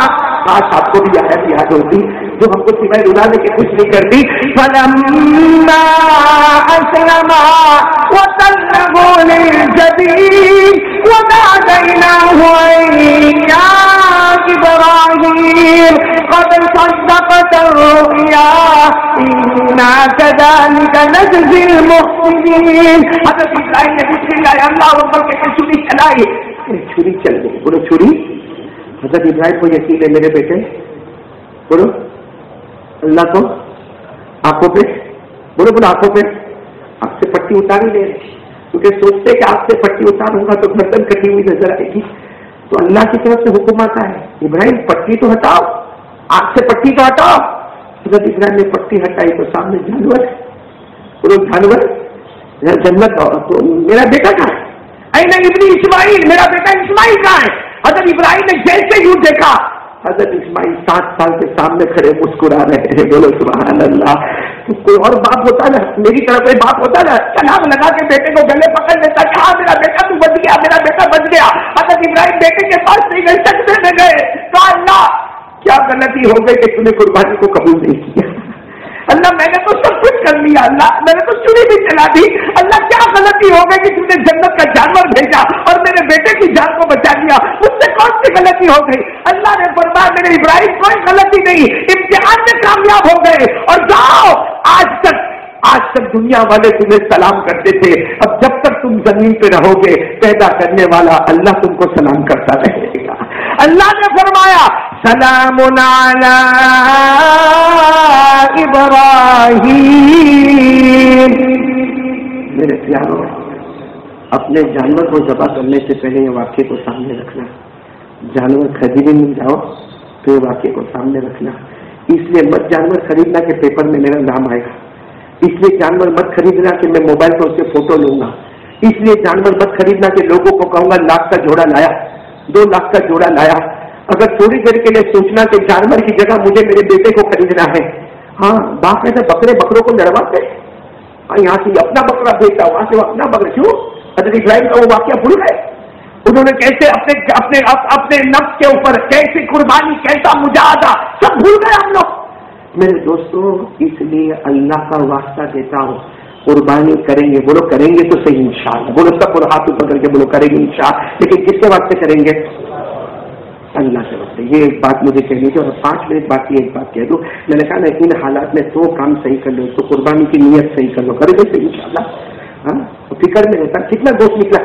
काश आपको भी आयत याद होती जो हमको सिवाय रुलाने के कुछ नहीं करती। फलम्मा अस्लमा वतल्लहु लिलजबीन वनादैनाहु या इब्राहीम क़द सद्दक़त अर्रुया इन्ना कज़ालिका नजज़िल मुहसिनीन। हज़रत इब्राहीम ने बिस्मिल्लाह अल्लाहु अकबर के छुरी चलाई, छुरी चल गई। बोलो छुरी। हज़रत इब्राहीम को यकीन है मेरे बेटे, बोलो अल्लाह को आंखों पे, बोलो बोलो आंखों पे आंख से पट्टी उतारी ले रही, क्योंकि सोचते कि आंख से पट्टी उतारूंगा तो गर्दन कटी हुई नजर आएगी। तो अल्लाह की तरफ से हुक्म आता है, इब्राहिम पट्टी तो हटाओ, आंख से पट्टी तो हटाओ। हज़रत इब्राहिम ने पट्टी हटाई तो सामने जानवर, बोलो जानवर, जन्नत। तो मेरा बेटा कहाँ है? ऐना इब्नी इस्माइल, मेरा बेटा इस्माइल कहाँ है? हज़रत इब्राहिम ने जैसे यूं देखा, हज़रत इस्माइल सात साल के सामने खड़े मुस्कुरा रहे हैं। बोलो सुभान अल्लाह। तो कोई और बाप होता ना, मेरी तरह कोई बाप होता ना, छलांग लगा के बेटे को गले पकड़ लेता कि हाँ मेरा बेटा तू बच गया, मेरा बेटा बच गया। हज़रत इब्राहिम बेटे के पास नहीं गए, सकते में गए। तो अल्लाह क्या गलती हो गई कि तूने कुर्बानी को कबूल नहीं किया? अल्लाह मैंने तो सब कुछ कर लिया, अल्लाह मैंने तो चुरी भी चला दी, अल्लाह क्या गलती हो गई कि तुमने जन्नत का जानवर भेजा और मेरे बेटे की जान को बचा लिया? मुझसे कौन सी गलती हो गई? अल्लाह ने फरमाया मेरे इब्राहिम कोई गलती नहीं, इम्तिहान में कामयाब हो गए और जाओ। आज तक आज तक दुनिया वाले तुम्हें सलाम करते थे, अब जब तक तुम जमीन पे रहोगे पैदा करने वाला अल्लाह तुमको सलाम करता रहेगा। अल्लाह ने फरमाया सलामुन अला इब्राहीम। मेरे प्यारों, अपने जानवर को ज़बह करने से पहले ये वाक्य को सामने रखना। जानवर खरीदने नहीं जाओ तो ये वाक्य को सामने रखना। इसलिए मत जानवर खरीदना के पेपर में मेरा नाम आएगा, इसलिए जानवर मत खरीदना कि मैं मोबाइल पर उससे फोटो लूंगा, इसलिए जानवर मत खरीदना कि लोगों को कहूंगा लाख का जोड़ा लाया, दो लाख का जोड़ा लाया। अगर थोड़ी देर के लिए सोचना कि जानवर की जगह मुझे मेरे बेटे को खरीदना है। हाँ, बाप ऐसे बकरे बकरों को लड़वाते, यहाँ से अपना बकरा भेजता, वहां से अपना बकरा। क्यों? हज़रत इब्राहिम का वो वाक्य भूल गए? उन्होंने कैसे अपने अपने अपने नफ्स के ऊपर कैसे कुर्बानी, कैसा मुजाहदा, सब भूल गए हम लोग। मेरे दोस्तों, इसलिए अल्लाह का वास्ता देता हूँ, कुर्बानी करेंगे, बोलो करेंगे तो सही इंशाअल्लाह, बोलो सब बोलो हाथ ऊपर करके बोलो करेंगे इंशाअल्लाह। लेकिन किसके वास्ते करेंगे? अल्लाह के वास्ते। ये एक बात मुझे कहनी थी और पांच मिनट बाकी एक बात कह दूं। मैंने कहा ना इन हालात में दो काम सही कर लो, तो कुर्बानी की नीयत सही कर लो, करेंगे सही इंशाअल्लाह। हाँ, फिक्र में रहता कितना गोश्त निकला।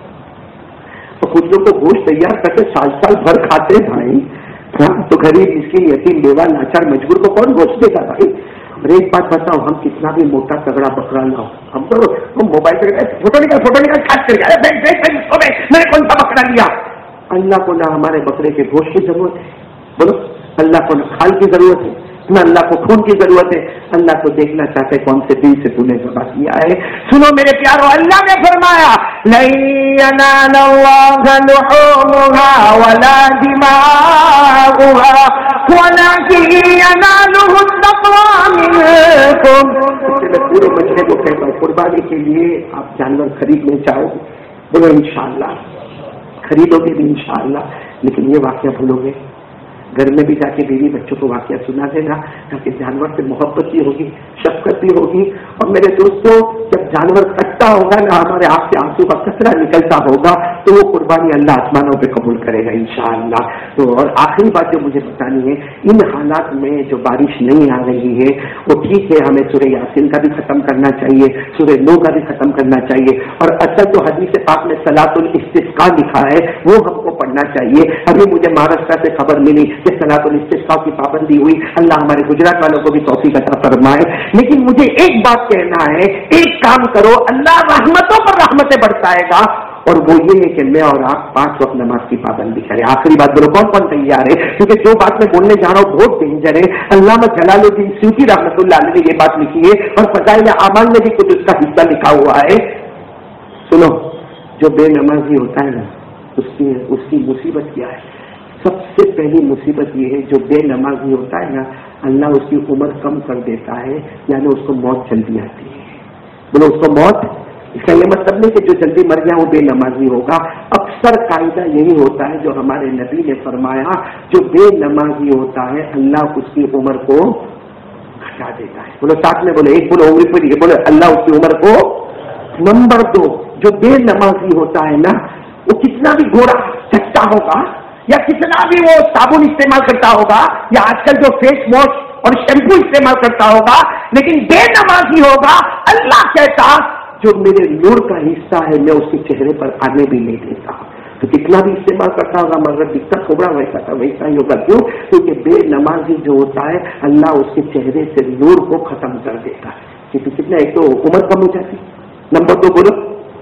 तो कुछ लोग तो गोश्त तैयार करके साल साल भर खाते हैं भाई। हाँ, तो गरीब इसकी यतीम बेवा लाचार मजबूर को कौन गोश्त देता भाई? और एक बात बताओ, हम कितना भी मोटा तगड़ा बकरा लाओ, हम तो हम मोबाइल पे फोटो निकाल फोटो निकाल खास करके देख देख मैंने कौन सा बकरा लिया। अल्लाह को ना हमारे बकरे के गोश्त की जरूरत है, बोलो अल्लाह को ना खाल की जरूरत है, ना अल्लाह को खून की जरूरत है। अल्लाह को देखना चाहते कौन से दिल से तूने ज़िबा किया है। सुनो मेरे प्यारो, अल्लाह ने फरमाया लन यनालल्लाह लुहूमुहा वला दिमाउहा वलाकिन यनालुहु तक़वा मिनकुम। इसलिए पूरे मजमे को कहता हूँ, कुर्बानी के लिए आप जानवर खरीदने चाहोगे, बोलो इंशाअल्लाह खरीदोगे भी इंशाअल्लाह। लेकिन ये वाक्य भूलोगे, घर में भी जाके बीवी बच्चों को वाक्य सुना देना, ताकि जानवर से मोहब्बत भी होगी, शफकत भी होगी। और मेरे दोस्तों, जब जानवर कटता होगा ना, हमारे आंख से आंसू का कचरा निकलता होगा, तो वो कुर्बानी अल्लाह आसमानों पे कबूल करेगा इंशाअल्लाह। तो और आखिरी बात जो मुझे बतानी है, इन हालात में जो बारिश नहीं आ रही है, वो ठीक है, हमें सूरह यासीन का भी खत्म करना चाहिए, सूरह नूह का भी खत्म करना चाहिए। और असल तो हदीस पाक में सलातुल इस्तिस्का लिखा है, वो हमको पढ़ना चाहिए। अभी मुझे महाराष्ट्र से खबर मिली कि सलातुल इस्तिस्का की पाबंदी हुई। अल्लाह हमारे गुजरात वालों को भी तौफीक अता फरमाए। लेकिन मुझे एक बात कहना है, एक काम करो, अल्लाह रहमतों पर रहमतें बरसाएगा, और वो ये है कि मैं और आप पांच वक्त नमाज की पाबंदी करें। आखिरी बात बोलो, कौन कौन तैयार है? क्योंकि जो बात मैं बोलने जा रहा हूँ बहुत डेंजर है। अल्लामा जलालुद्दीन सूती रहमतुल्लाह अलैह ने ये बात लिखी है, और फज़ाइल आमाल में भी कुछ उसका हिस्सा लिखा हुआ है। सुनो, जो बेनमाजी होता है ना, उसकी उसकी मुसीबत क्या है? सबसे पहली मुसीबत ये है, जो बेनमाजी होता है ना, अल्लाह उसकी उम्र कम कर देता है, यानी उसको मौत जल्दी आती है। बोलो उसको मौत। इसका ये मतलब नहीं कि जो जल्दी मर गया वो बेनमाजी होगा। अब اکثر قاعدہ یہی ہوتا ہے جو ہمارے نبی نے فرمایا، جو بے نمازی ہوتا ہے اللہ اس کی عمر کو گھٹا دیتا ہے. بولو ساتھ میں، بولے ایک بولو عمر پہ نہیں، بولے اللہ اس کی عمر کو. نمبر دو، جو بے نمازی ہوتا ہے نا، وہ کتنا بھی گھوڑا سچتا ہوگا یا کتنا بھی وہ صابن استعمال کرتا ہوگا یا آج کل جو فیس واش اور شیمپو استعمال کرتا ہوگا، لیکن بے نمازی ہوگا، اللہ کہتا جو میرے نور کا حصہ ہے میں اس کے چہرے پر آنے بھی نہیں دیتا. تو کتنا بھی استعمال کرتا ہوگا مگر دکھتا تھوڑا ویسا تھا ویسا ہی ہوگا. کیوں؟ کیونکہ بے نمازی جو ہوتا ہے اللہ اس کے چہرے سے نور کو ختم کر دیتا ہے. کیونکہ کتنا، ایک تو عمر کم ہو جاتی، نمبر دو بولو،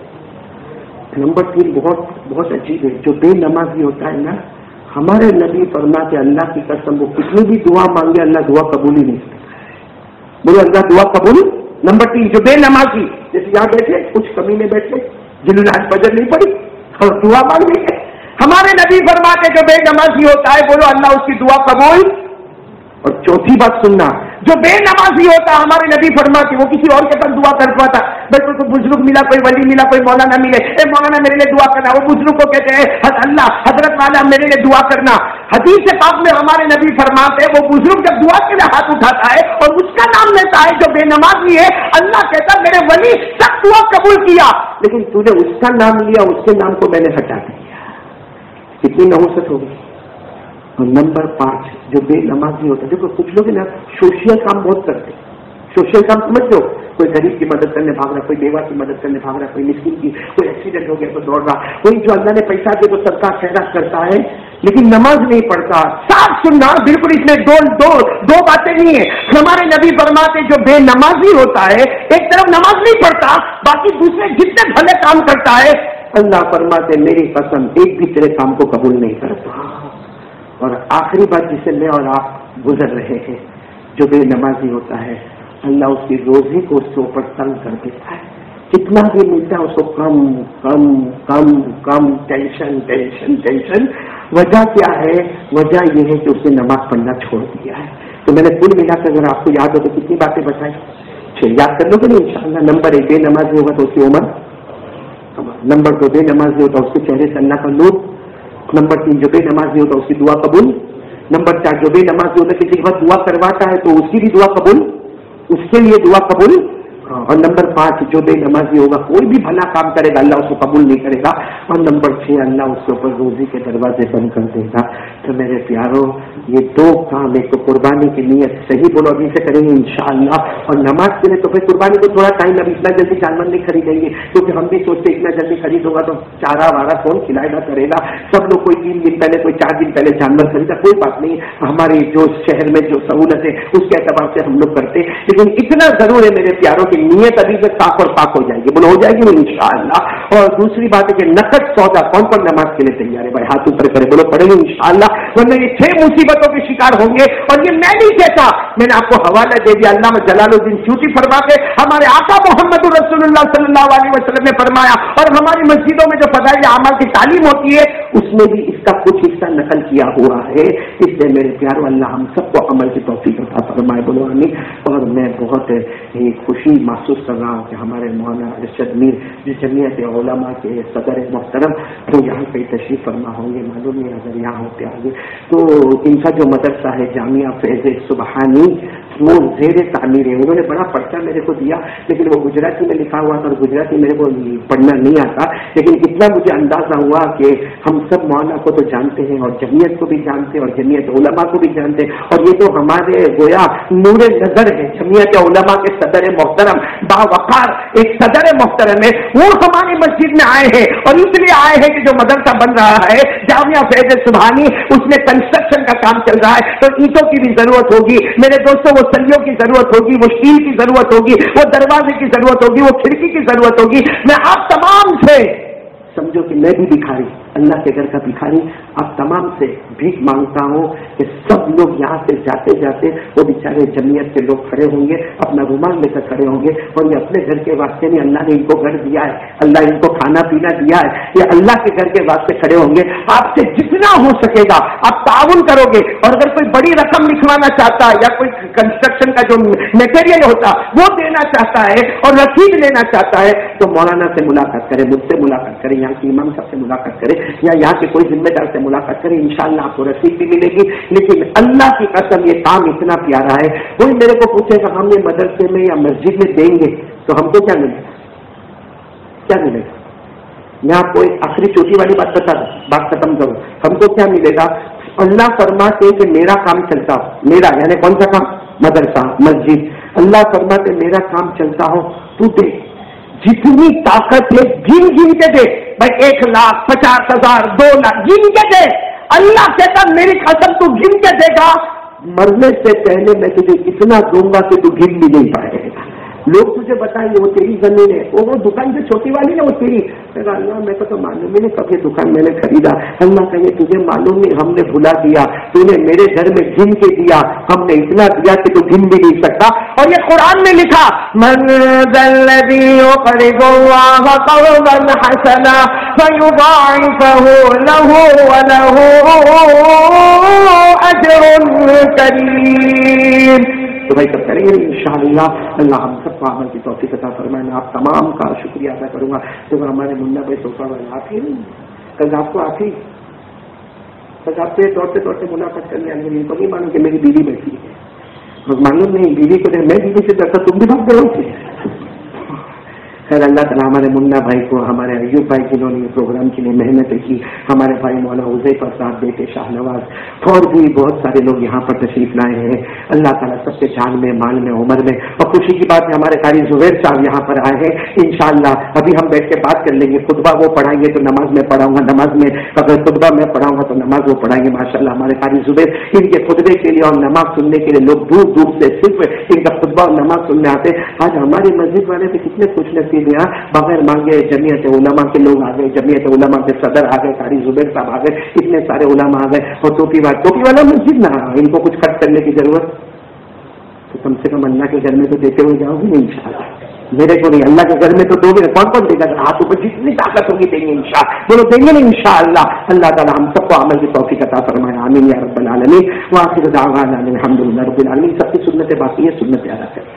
نمبر تین بہت بہت عجیب ہے، جو بے نمازی ہوتا ہے نا، ہمارے نبی فرماتے اللہ کی قسم وہ کتنی بھی دعا مانگے اللہ دعا قبول ہی نہیں کرتا. بولو اللہ دعا قبول. نمبر تین، جو بے نمازی، جیسے یہاں بیٹھے کچھ کمی میں بیٹھے جنہوں نے آج فجر نہیں پڑی اور دعا مانگ لی ہے، ہمارے نبی فرماتے جو بے نمازی ہوتا ہے بولو اللہ اس کی دعا قبول. اور چوتھی بات سننا، جو بے نمازی ہوتا ہے ہمارے نبی فرماتے وہ کسی اور کے پاس دعا کر پاتا. بھائی کوئی بزرگ ملا، کوئی ولی ملا، کوئی مولانا ملے، اے مولانا میرے لیے دعا کرنا، وہ بزرگ کو کہتے ہیں اللہ حضرت والا میرے لیے دعا کرنا. حدیث پاک میں ہمارے نبی فرماتے وہ بزرگ جب دعا کے لیے ہاتھ اٹھاتا ہے اور اس کا نام لیتا ہے جو بے نمازی ہے، اللہ کہتا میرے ولی سب دعا قبول کیا، لیکن تو نے اس کا نام لیا، اس کے نام کو میں نے ہٹا دیا. کتنی نحوست ہوگی. اور نمبر پانچ، جو بے نمازی ہوتا ہے، دیکھو کچھ لوگ نا سوشل کام بہت کرتے ہیں. سوشل کام سمجھ لو، کوئی غریب کی مدد کرنے بھاگ رہا، کوئی بیوہ کی مدد کرنے بھاگ رہا، کوئی مسکین کی، کوئی ایکسیڈنٹ ہو گیا تو دوڑ رہا، کوئی جو اللہ نے پیسہ دے تو صدقہ خیرات کرتا ہے لیکن نماز نہیں پڑھتا. صاف سننا، بالکل اس میں دو دو دو باتیں نہیں ہیں. ہمارے نبی فرماتے جو بے نمازی ہوتا ہے ایک طرف نماز نہیں پڑھتا، باقی دوسرے جتنے بھلے کام کرتا ہے اللہ فرماتے میری قسم ایک بھی تیرے کام کو قبول نہیں کرتا. اور آخری بات جسے میں اور آپ گزر رہے ہیں، جو بے نمازی ہوتا ہے اللہ اس کی روزی کو اس کے اوپر تنگ کر دیتا ہے. کتنا بھی ملتا ہے اس کو کم کم کم کم، ٹینشن ٹینشن ٹینشن. وجہ کیا ہے؟ وجہ یہ ہے کہ اس نے نماز پڑھنا چھوڑ دیا ہے. تو میں نے کل ملا کر اگر آپ کو یاد ہو تو کتنی باتیں بتائی، چھ یاد کر لو گے نا انشاءاللہ. نمبر ایک، بے نمازی ہوگا تو اس کی عمر. نمبر دو، بے نمازی ہوتا اس کے چہرے سے اللہ کا نور. نمبر تین، جو بے نمازی ہوتا اس کی دعا قبول. نمبر چار، جو بے نمازی ہوتا کسی کے بعد دعا کرواتا ہے تو اس کی بھی دعا قبول، اس کے لیے دعا قبول. اور نمبر پانچ، جو بے نمازی ہوگا کوئی بھی بھلا کام کرے گا اللہ اس کو قبول نہیں کرے گا. اور نمبر چھ، اللہ اس کے اوپر روزی کے دروازے بند کر دے گا. تو میرے پیاروں یہ دو کام، ایک تو قربانی کی نیت صحیح بولو ابھی سے کریں گے انشاءاللہ، اور نماز کے لیے تو پھر قربانی کو تھوڑا ٹائم، اب اتنا جلدی جانور نہیں خریدیں گے کیونکہ ہم بھی سوچتے اتنا جلدی خرید ہوگا تو چارہ وارہ کون کھلائے گا کرے گا. سب لوگ کوئی تین دن پہلے کوئی چار دن پہلے جانور خریدا، کوئی بات نہیں، ہمارے جو شہر میں جو سہولت ہے اس کے اعتبار سے ہم لوگ کرتے. لیکن اتنا ضرور ہے میرے پیاروں کی نیت ابھی سے پاک اور پاک ہو جائے گی. بولو ہو جائے گی نہیں انشاءاللہ. اور دوسری بات ہے کہ نقد سودا کون کون نماز کے لیے تیار ہے؟ بھائی ہاتھ اوپر کرے، بولو پڑھیں گے انشاءاللہ. ورنہ یہ چھ مصیبتوں کے شکار ہوں گے. اور یہ میں نہیں کہتا، میں نے آپ کو حوالہ دے دیا. علامہ جلال الدین سیوطی فرما کے ہمارے آقا محمد رسول اللہ صلی اللہ علیہ وسلم نے فرمایا، اور ہماری مسجدوں میں جو فضائل اعمال کی تعلیم ہوتی ہے اس میں بھی اس کا کچھ حصہ نقل کیا ہوا ہے. اس لیے میرے پیاروں اللہ ہم سب کو عمل کی توفیق عطا فرمائے. بولو آمین. اور میں بہت خوشی محسوس کر رہا ہوں کہ ہمارے مولانا ارشد میر جس جمعیت علماء کے صدر محترم تو یہاں پہ تشریف فرما ہوں گے. معلوم نہیں اگر یہاں ہوتے آگے تو ان کا جو مدرسہ ہے جامعہ فیض سبحانی وہ زیر تعمیر ہے. انہوں نے بڑا پرچہ میرے کو دیا لیکن وہ گجراتی میں لکھا ہوا تھا اور گجراتی میرے کو پڑھنا نہیں آتا. لیکن اتنا مجھے اندازہ ہوا کہ ہم سب مولانا کو تو جانتے ہیں اور جمعیت کو بھی جانتے ہیں اور جمعیت علماء کو بھی جانتے ہیں. اور یہ تو ہمارے گویا نور نظر ہے جمعیت علماء کے صدر محترم باوقار ایک صدر محترم ہے. وہ ہماری مسجد میں آئے ہیں اور اس لیے آئے ہیں کہ جو مدرسہ بن رہا ہے جامعہ فیض سبحانی اس میں کنسٹرکشن کا کام چل رہا ہے تو اینٹوں کی بھی ضرورت ہوگی میرے دوستوں, وہ سلیوں کی ضرورت ہوگی, وہ اسٹیل کی ضرورت ہوگی, وہ دروازے کی ضرورت ہوگی, وہ کھڑکی کی ضرورت ہوگی. میں آپ تمام سے سمجھو کہ میں بھی بھکاری, اللہ کے گھر کا بھکاری, آپ تمام سے بھیک مانگتا ہوں کہ سب لوگ یہاں سے جاتے جاتے وہ بیچارے جمعیت کے لوگ کھڑے ہوں گے, اپنا رومال لے کر کھڑے ہوں گے اور یہ اپنے گھر کے واسطے نہیں, اللہ نے ان کو گھر دیا ہے, اللہ ان کو کھانا پینا دیا ہے, یہ اللہ کے گھر کے واسطے کھڑے ہوں گے. آپ سے جتنا ہو سکے گا آپ تعاون کرو گے. اور اگر کوئی بڑی رقم لکھوانا چاہتا ہے یا کوئی कंस्ट्रक्शन का जो मटेरियल होता वो देना चाहता है और रसीद लेना चाहता है तो मौलाना से मुलाकात करे, मुझसे मुलाकात करे, यहाँ के इमाम साहब से मुलाकात करे या यहाँ के कोई जिम्मेदार से मुलाकात करे, इंशाअल्लाह आपको रसीद भी मिलेगी। लेकिन अल्लाह की कसम ये काम इतना प्यारा है, कोई मेरे को पूछेगा हम ये मदरसे में या मस्जिद में देंगे तो हमको क्या मिलेगा, क्या मिलेगा? मैं आपको एक आखिरी चोटी वाली बात बता दूं, बात खत्म करूं। हमको क्या मिलेगा? अल्लाह फरमाते कि मेरा काम चलता हो, मेरा यानी कौन सा काम? मदरसा, मस्जिद। अल्लाह फरमाते मेरा काम चलता हो, तू दे, जितनी ताकत है गिन गिन के दे, भाई एक लाख, पचास हजार, दो लाख गिन के दे। अल्लाह कहता मेरी कसम तू गिन के देगा, मरने से पहले मैं तुझे इतना दूंगा कि तू गिन भी नहीं पाएगा। लोग तुझे बताएंगे वो तेरी जमीन है, वो वो दुकान जो छोटी वाली ना वो तेरी। अल्लाह मेरे को तो मालूम ही नहीं कब ये दुकान मैंने खरीदा। अल्लाह कहे तुझे मालूम नहीं, हमने भुला दिया, तूने मेरे घर में गिन के दिया, हमने इतना दिया कि तू गिन भी नहीं सकता। और ये कुरान में लिखा मन ज़ल्लज़ी युक़रिदुल्लाह क़र्ज़न हसना फ़युज़ाइफ़हु लहू व लहू अज्रुन करीम। तो भाई सब करेंगे इंशाअल्लाह। अल्लाह हम सबको अमल की तौफीक अता फरमाए। मैं आप तमाम का शुक्रिया अदा करूंगा। तो हमारे मुन्ना भाई सोफा वाले आप ही कल आपको आप ही कल आपसे दौड़ते दौड़ते मुलाकात करने आएंगे। इनको नहीं मालूम कि मेरी बीवी बैठी है, मालूम नहीं बीवी को मैं बीवी से डरता, तुम भी भाग गए। खैर अल्लाह ताला हमारे मुन्ना भाई को, हमारे अय्यूब भाई जिन्होंने ये प्रोग्राम के लिए मेहनत की, हमारे भाई मौलाना हुज़ैफा साहब, बेटे शाहनवाज और भी बहुत सारे लोग यहाँ पर तशरीफ लाए हैं। अल्लाह ताला सबके जान में, माल में, उम्र में। और खुशी की बात है हमारे कारी जुबैर साहब यहाँ पर आए हैं। इंशाअल्लाह अभी हम बैठ के बात कर लेंगे। खुतबा वो पढ़ाएंगे तो नमाज में पढ़ाऊंगा, नमाज में अगर खुतबा मैं पढ़ाऊंगा तो नमाज वो पढ़ाएंगे। माशाअल्लाह हमारे कारी जुबैर, इनके खुतबे के लिए और नमाज सुनने के लिए लोग दूर दूर से सिर्फ इनका खुतबा और नमाज सुनने आते। आज हमारी मस्जिद वाले भी कितने खुश नसीब हैं, बगैर मांगे जमीयत उलमा के लोग आ गए, जमीयत उलमा के सदर आ गए, कारी जुबैर साहब आ गए, इतने सारे उलमा आ गए। और टोपी वाला टोपी वाला मस्जिद ना, इनको कुछ खर्च करने की जरूरत तो कम से कम अल्लाह के घर में तो देते हुए जाओगे नहीं इंशाअल्लाह। मेरे को नहीं, अल्लाह के घर में तो दोगे। कौन कौन देगा? हाथ ऊपर जितनी ताकत होगी देंगे इंशाअल्लाह। बोलो देंगे नहीं इंशाअल्लाह। अल्लाह ताला हम सबको अमल की तौफीक अता फरमाए। आमीन या रब्बल आलमीन। व आखिर दावाना अल्हम्दुलिल्लाह रब्बिल आलमीन। सबकी सुन्नतें बाकी है, सुन्नत अदा करें।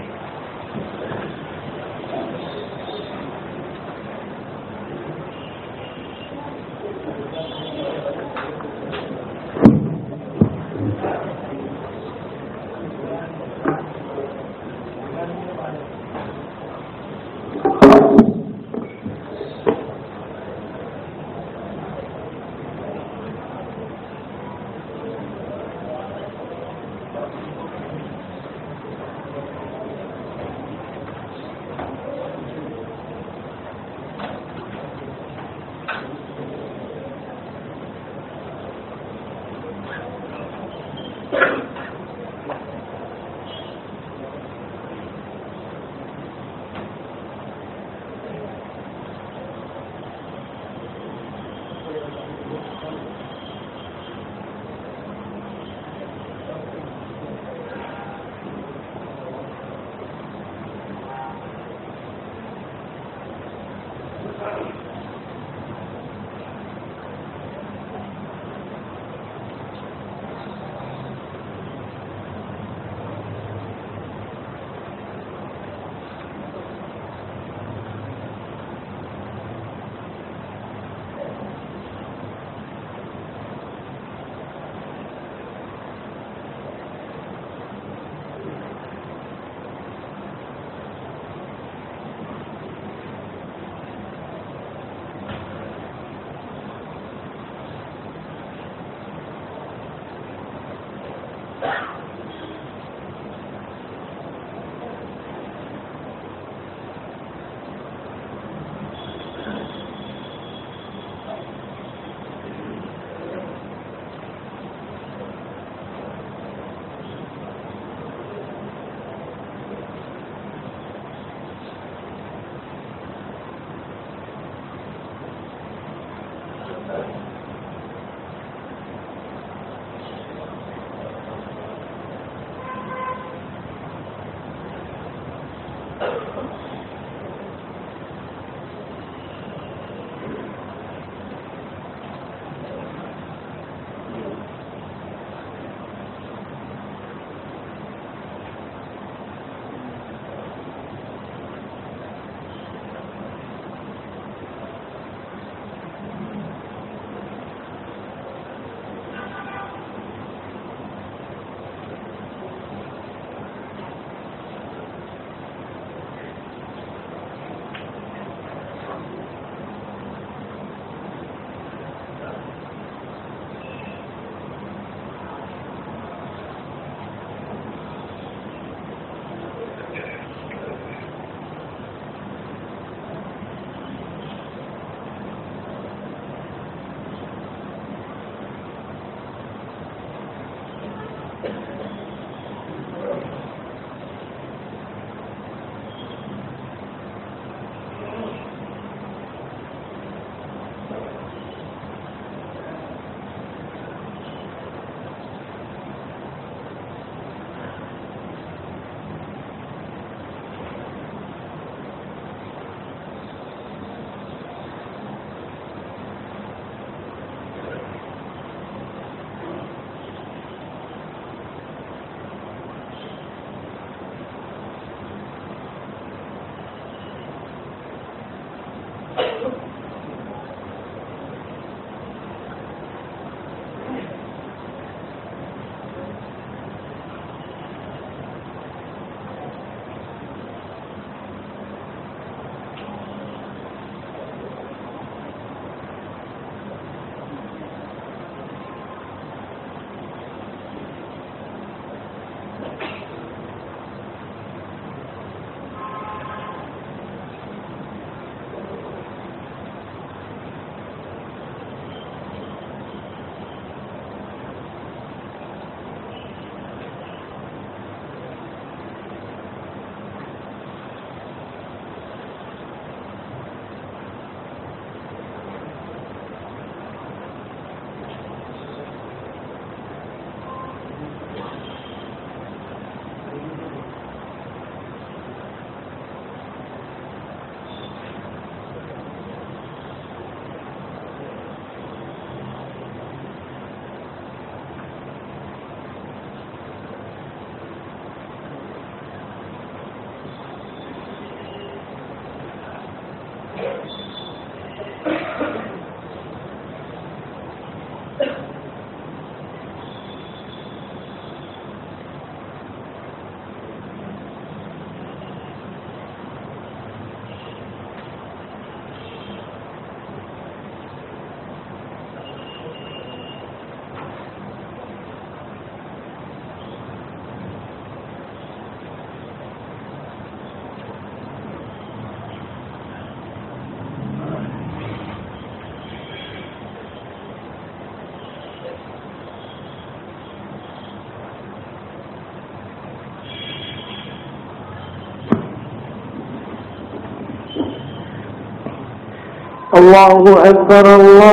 الله أكبر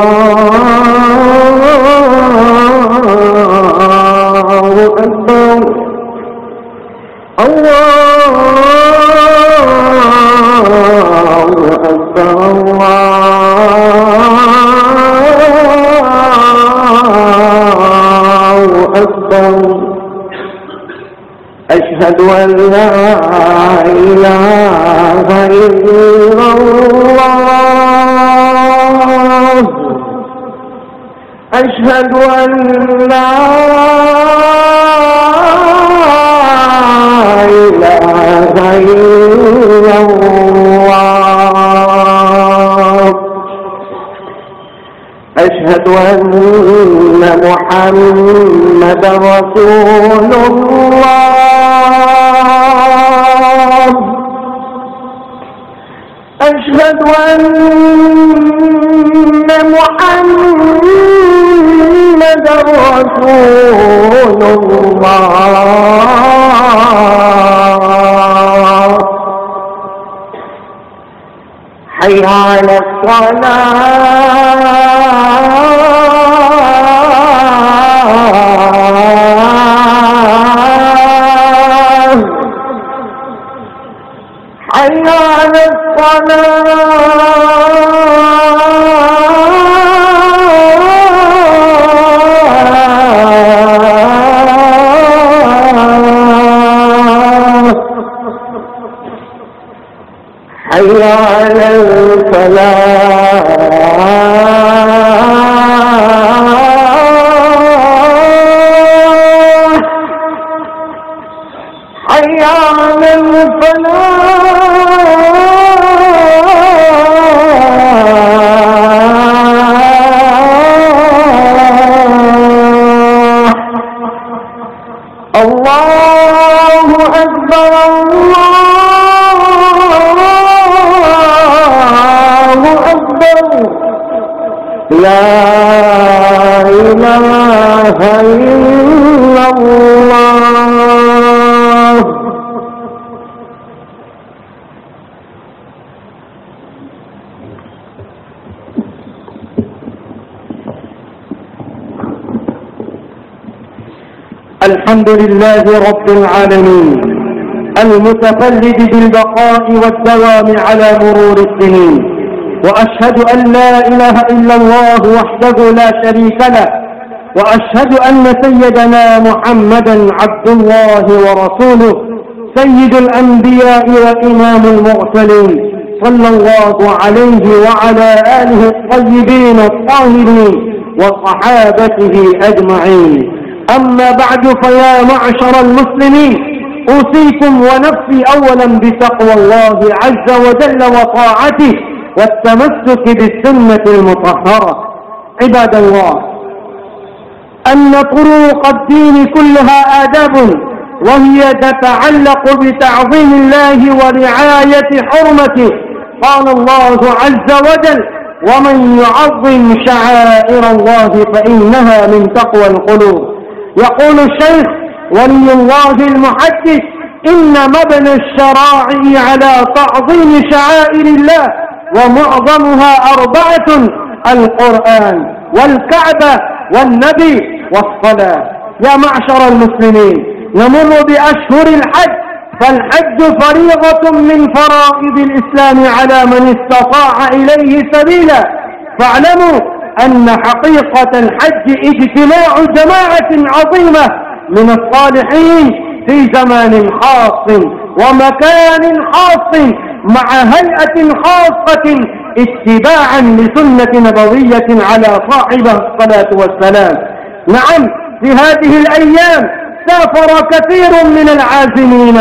الله أكبر الله أكبر الله أكبر أشهد أن لا إله إلا الله أشهد أن لا إله إلا الله أشهد أن محمدا رسول الله أشهد أن محمدا رسول الله حي على الصلاة حي على حي على الفلاح حي على الفلاح الله أكبر الله أكبر لا إله إلا الله الحمد لله رب العالمين المتفرد بالبقاء والدوام على مرور السنين وأشهد أن لا إله إلا الله وحده لا شريك له وأشهد أن سيدنا محمدا عبد الله ورسوله سيد الأنبياء وإمام المرسلين صلى الله عليه وعلى آله الطيبين الطاهرين وصحابته أجمعين. أما بعد، فيا معشر المسلمين، أوصيكم ونفسي أولا بتقوى الله عز وجل وطاعته والتمسك بالسنة المطهرة. عباد الله، أن طرق الدين كلها آداب، وهي تتعلق بتعظيم الله ورعاية حرمته. قال الله عز وجل: ومن يعظم شعائر الله فإنها من تقوى القلوب. يقول الشيخ ولي الله المحدث: إن مبنى الشرائع على تعظيم شعائر الله، ومعظمها أربعة: القرآن والكعبة والنبي والصلاة. يا معشر المسلمين، نمر بأشهر الحج، فالحج فريضة من فرائض الإسلام على من استطاع إليه سبيلا. فاعلموا أن حقيقة الحج اجتماع جماعة عظيمة من الصالحين في زمان خاص ومكان خاص مع هيئة خاصة اتباعا لسنة نبوية على صاحبه الصلاة والسلام. نعم، في هذه الأيام سافر كثير من العازمين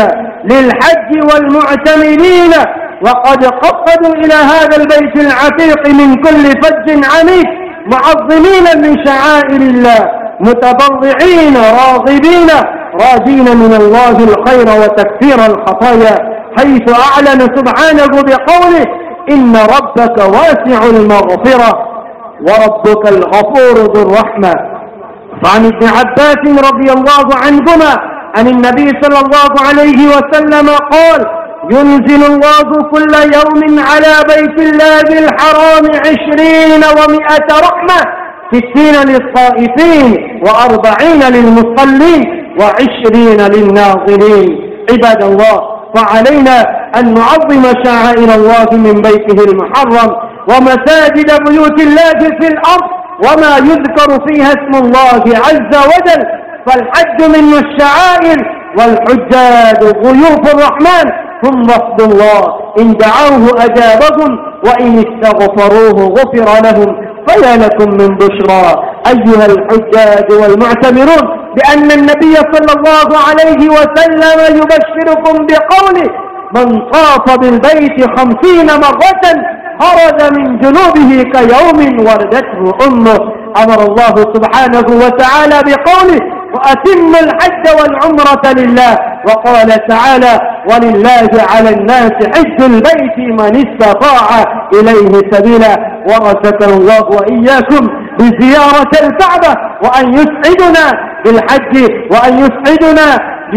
للحج والمعتمرين، وقد قصدوا إلى هذا البيت العتيق من كل فج عميق معظمين من شعائر الله، متبرعين راغبين راجين من الله الخير وتكفير الخطايا، حيث أعلن سبحانه بقوله: إن ربك واسع المغفرة وربك الغفور ذو الرحمة. فعن ابن عباس رضي الله عنهما عن النبي صلى الله عليه وسلم قال: ينزل الله كل يوم على بيت الله الحرام عشرين ومئة رحمة، ستين للطائفين وأربعين للمصلين وعشرين للناظرين. عباد الله، فعلينا أن نعظم شعائر الله من بيته المحرم ومساجد بيوت الله في الأرض وما يذكر فيها اسم الله عز وجل، فالحج من الشعائر، والحجاج ضيوف الرحمن هم رفض الله، إن دعوه أجابهم وإن استغفروه غفر لهم. فيا لكم من بشرى أيها الحجاج والمعتمرون بأن النبي صلى الله عليه وسلم يبشركم بقوله: من طاف بالبيت خمسين مرة خرج من جنوبه كيوم ولدته أمه. أمر الله سبحانه وتعالى بقوله: وأتم الحج والعمرة لله. وقال تعالى: ولله على الناس حج البيت من استطاع إليه سبيلا. ورزقنا الله وإياكم بزيارة الكعبة، وأن يسعدنا بالحج وأن يسعدنا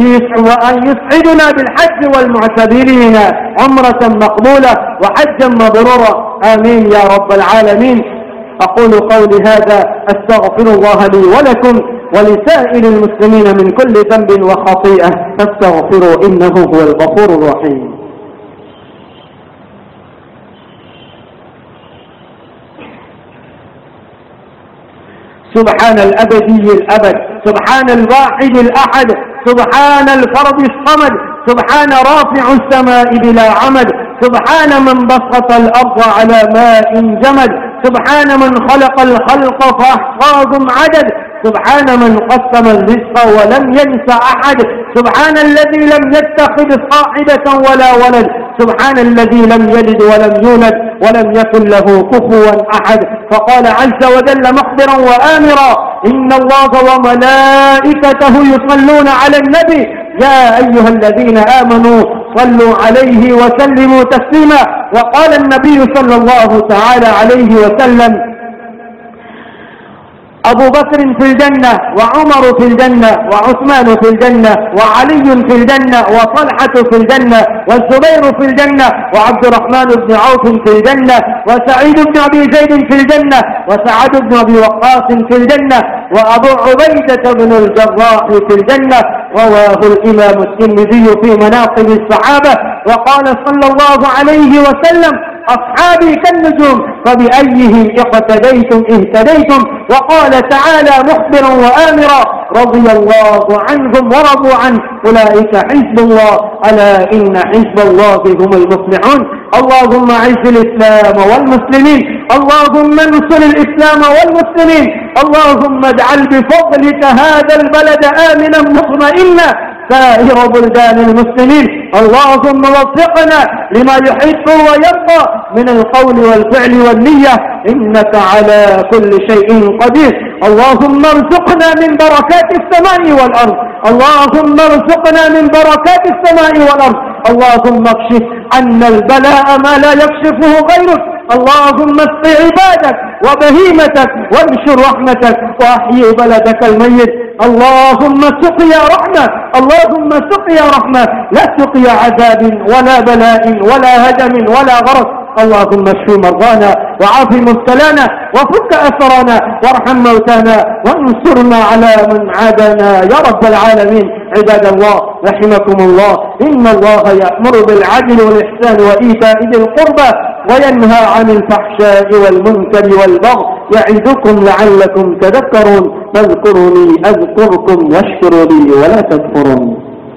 وأن يسعدنا بالحج والمعتمرين عمرة مقبولة وحجا مبرورا. آمين يا رب العالمين. أقول قولي هذا، أستغفر الله لي ولكم ولسائر المسلمين من كل ذنب وخطيئة، فاستغفروا إنه هو الغفور الرحيم. سبحان الأبدي الأبد، سبحان الواحد الأحد، سبحان الفرد الصمد، سبحان رافع السماء بلا عمد، سبحان من بسط الأرض على ماء جمد، سبحان من خلق الخلق فأحصاهم عدد، سبحان من قسم الرزق ولم ينس أحد، سبحان الذي لم يتخذ صاحبة ولا ولد، سبحان الذي لم يلد ولم يولد ولم يكن له كفوا أحد. فقال عز وجل مخبرا وآمرا: إن الله وملائكته يصلون على النبي يا أيها الذين آمنوا صلوا عليه وسلموا تسليما. وقال النبي صلى الله تعالى عليه وسلم: أبو بكر في الجنة، وعمر في الجنة، وعثمان في الجنة، وعلي في الجنة، وطلحة في الجنة، والزبير في الجنة، وعبد الرحمن بن عوف في الجنة، وسعيد بن أبي زيد في الجنة، وسعد بن أبي وقاص في الجنة، وأبو عبيدة بن الجراح في الجنة. رواه الإمام الترمذي في مناقب الصحابة. وقال صلى الله عليه وسلم: أصحابي كالنجوم فبأيهم اقتديتم اهتديتم. وقال تعالى مخبرا وآمرا رضي الله عنهم ورضوا عنه أولئك حزب الله ألا إن حزب الله هم المفلحون. اللهم أعز الإسلام والمسلمين، اللهم انصر الإسلام والمسلمين، اللهم اجعل بفضلك هذا البلد آمنا مطمئنا سائر بلدان المسلمين. اللهم وفقنا لما يحب ويرضى من القول والفعل والنية إنك على كل شيء قدير. اللهم ارزقنا من بركات السماء والأرض، اللهم ارزقنا من بركات السماء والأرض. اللهم اكشف عنا البلاء ما لا يكشفه غيرك. اللهم اسق عبادك وبهيمتك وانشر رحمتك واحيي بلدك الميت. اللهم سقيا رحمة، اللهم سقيا رحمة لا سقيا عذاب ولا بلاء ولا هدم ولا غرق. اللهم اشف مرضانا وعاف مبتلانا وفك أسرنا وارحم موتانا وانصرنا على من عادانا يا رب العالمين. عباد الله رحمكم الله، إن الله يأمر بالعدل والإحسان وإيتاء ذي القربى وينهى عن الفحشاء والمنكر والبغي يعظكم لعلكم تذكرون. فاذكروني أذكركم واشكروا لي ولا تكفرون.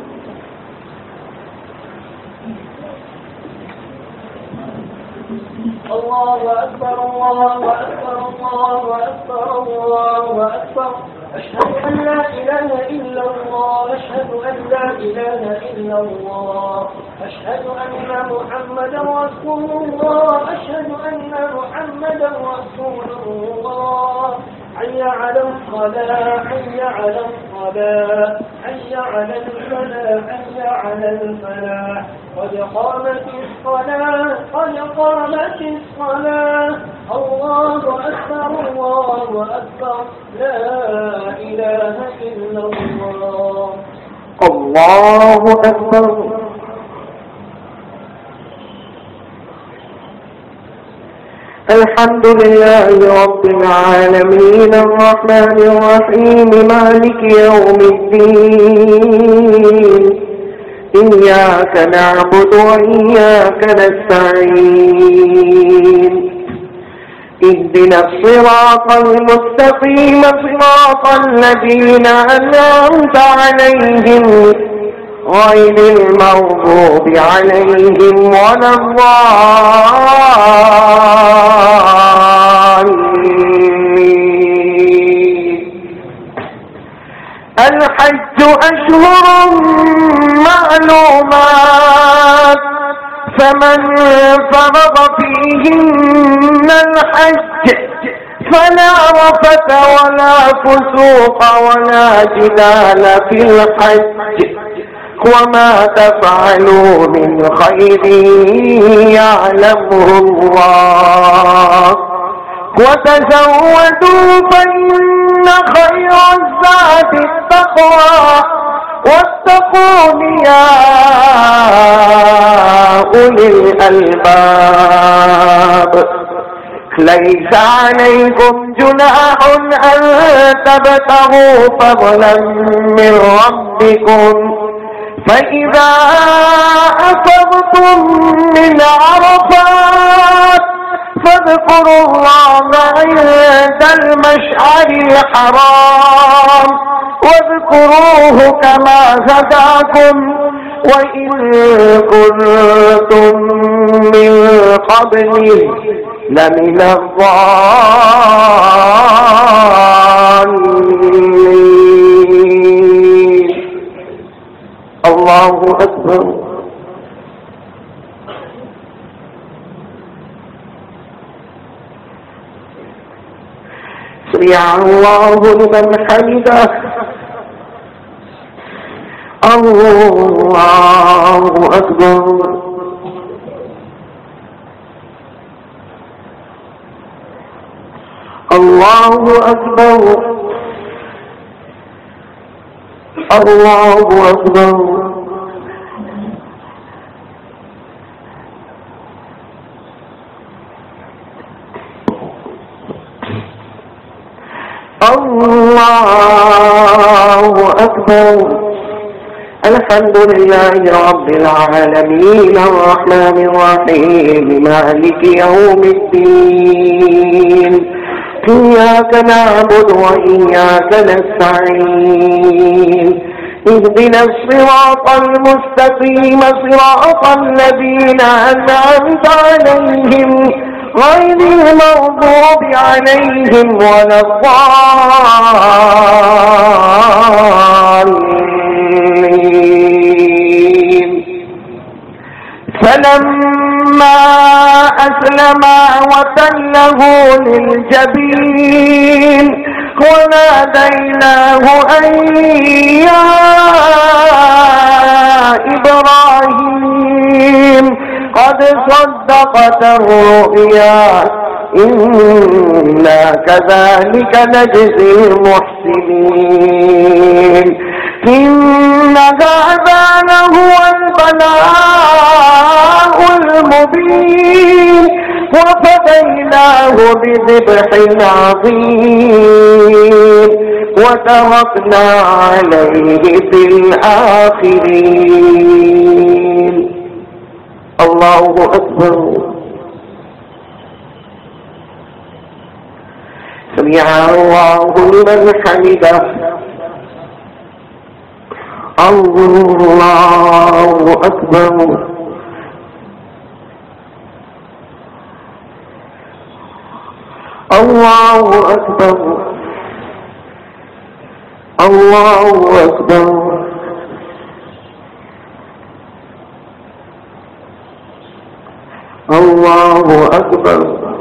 الله أكبر الله أكبر الله أكبر الله أكبر. أشهد أن لا إله إلا الله، أشهد أن لا إله إلا الله، أشهد أن محمدا رسول الله، أشهد أن محمدا رسول الله. حي على الصلاة، حي على الصلاة، حي على الفلاح، حي على الفلاح. قد قامت الصلاة، قد قامت الصلاة. الله أكبر الله أكبر، لا إله إلا الله. الله أكبر. الحمد لله رب العالمين الرحمن الرحيم مالك يوم الدين. إياك نعبد وإياك نستعين. اهدنا الصراط المستقيم صراط الذين أنعمت عليهم غير المغضوب عليهم ولا الضالين. الحج أشهر معلومات، فمن فرض فيهن الحج فلا رفث ولا فسوق ولا جدال في الحج، وما تفعلوا من خير يعلمه الله، وتزودوا فإن خير الزاد التقوى، واتقون يا أولي الألباب. ليس عليكم جناح أن تبتغوا فضلا من ربكم، فإذا أفضتم من عرفات فاذكروا الله عند المشعر الحرام، واذكروه كما هداكم وإن كنتم من قبله لمن الضالين. الله أكبر. سمع الله لمن حمده. الله أكبر. الله أكبر. الله أكبر. الله أكبر. الحمد لله رب العالمين الرحمن الرحيم مالك يوم الدين إياك نعبد وإياك نستعين اهدنا الصراط المستقيم صراط الذين أنعمت عليهم غير المغضوب عليهم ولا الضالين فلما أسلما وتله للجبين وناديناه أن يا إبراهيم قد صدقت الرؤيا إنا كذلك نجزي المحسنين إن هذا لهو البلاء المبين وفديناه بذبح عظيم وتركنا عليه في الآخرين الله أكبر سمع الله لمن حمده الله أكبر الله أكبر الله أكبر الله أكبر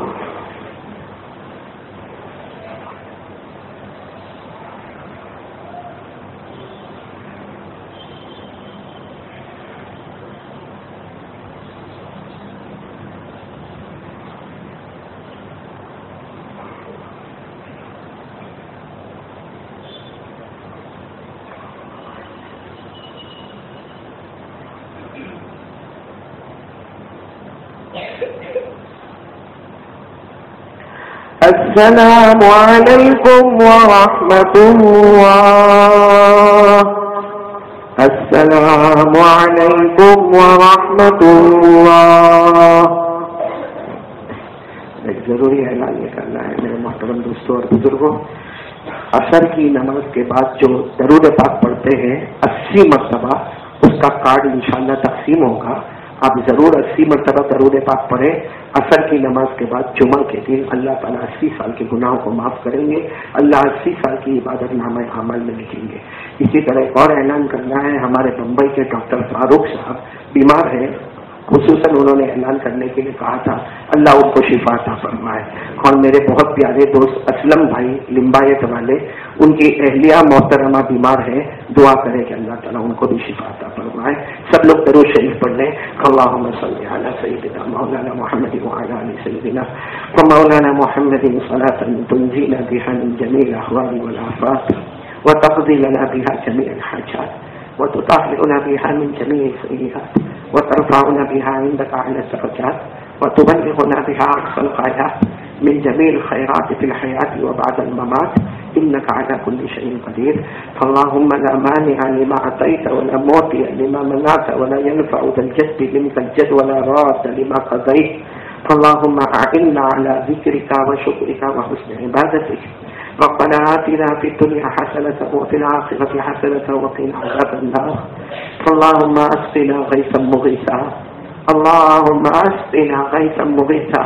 السلام عليكم ورحمة الله السلام عليكم ورحمة الله ایک ضروری اعلان یہ کرنا ہے میرے محترم دوستوں اور بزرگوں، عصر کی نماز کے بعد جو درود پاک پڑھتے ہیں اسی مرتبہ اس کا کارڈ انشاءاللہ تقسیم ہوگا. آپ ضرور اسی مرتبہ درود پاک پڑھیں. عصر کی نماز کے بعد جمعہ کے دن اللہ تعالیٰ اسی سال کے گناہوں کو معاف کریں گے. اللہ اسی سال کی عبادت نامہ اعمال میں لکھیں گے. اسی طرح ایک اور اعلان کرنا ہے، ہمارے بمبئی کے ڈاکٹر فاروق صاحب بیمار ہیں، خصوصاً انہوں نے اعلان کرنے کے لیے کہا تھا، اللہ ان کو شفا عطا فرمائے. اور میرے بہت پیارے دوست اسلم بھائی لمبایت والے، ان کی اہلیہ محترمہ بیمار ہے، دعا کرے کہ اللہ تعالیٰ ان کو بھی شفا عطا فرمائے. سب لوگ درود شریف پڑھ لیں. اللہم صلی علی سیدنا مولانا محمد وعلی آل سیدنا ومولانا محمد صلاة تنجینا بها من جمیع الاحوال والآفات وتقضی لنا بها جمیع الحاجات وتطهرنا بها من جميع السيئات وترفعنا بها عندك على الدرجات وتبلغنا بها أقصى الغايات من جميع الخيرات في الحياة وبعد الممات إنك على كل شيء قدير. فاللهم لا مانع لما أعطيت ولا معطي لما منعت ولا ينفع ذا الجد منك الجد ولا راد لما قضيت. فاللهم أعنا على ذكرك وشكرك وحسن عبادتك. ربنا آتنا في الدنيا حسنة وفي الآخرة حسنة وقنا عذاب النار. اللهم أسقنا غيثا مغيثا اللهم أسقنا غيثا مغيثا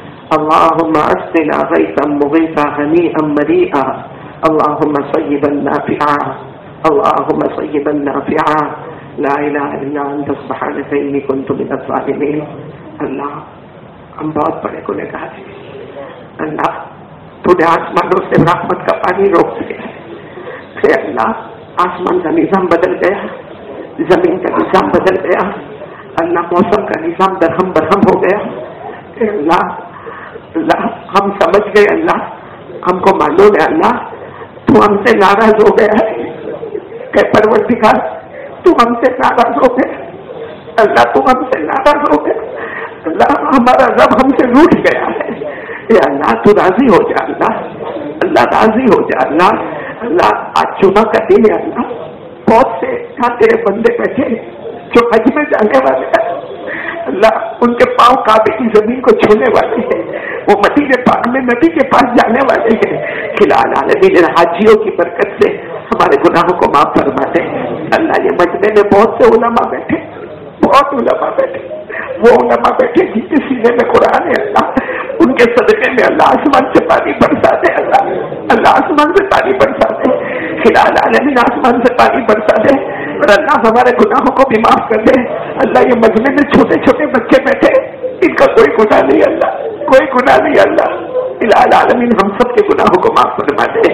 اللهم أسقنا غيثا مغيثا هنيئا مريئا اللهم صيبا نافعا اللهم صيبا نافعا لا إله إلا أنت سبحانك إني كنت من الظالمين. اللہ ہم بہت بڑے گنہگار ہیں. اللہ تو نے آسمانوں سے رحمت کا پانی روک دیا. پھر اللہ آسمان کا نظام بدل گیا، زمین کا نظام بدل گیا، اللہ موسم کا نظام درہم برہم ہو گیا. اللہ اللہ ہم سمجھ گئے، اللہ ہم کو معلوم ہے اللہ تو ہم سے ناراض ہو گیا ہے کہ پروردگار تو ہم سے ناراض ہو گیا. اللہ تو ہم سے ناراض ہو گیا. اللہ ہمارا رب ہم سے روٹ گیا ہے. یا اللہ تو راضی ہو جا. اللہ اللہ راضی ہو جا. اللہ اللہ آج جمعہ کا دن ہے. اللہ بہت سے یہاں تیرے بندے بیٹھے جو حج میں جانے والے ہیں اللہ، ان کے پاؤں کعبے کی زمین کو چھونے والے ہیں، وہ مدینے پاک میں نبی کے پاس جانے والے ہیں۔ کھلا العالمین ان حاجیوں کی برکت سے ہمارے گناہوں کو معاف فرما دے اللہ۔ یہ مجمع میں بہت سے علماء بیٹھے، بہت علماء بیٹھے، وہ علماء بیٹھے جن کے سینے میں قرآن ہے اللہ، ان کے صدقے میں اللہ آسمان سے پانی برسا دے اللہ، اللہ آسمان سے پانی برسا دے، کھلا العالمین آسمان سے پانی برسا دے، اور اللہ ہمارے گناہوں کو بھی معاف کر دے اللہ۔ یہ مجمع میں چھوٹے چھوٹے بچے بیٹھے، ان کا کوئی گناہ نہیں اللہ، کوئی گناہ نہیں اللہ، کھلا العالمین ہم سب کے گناہوں کو معاف فرما دے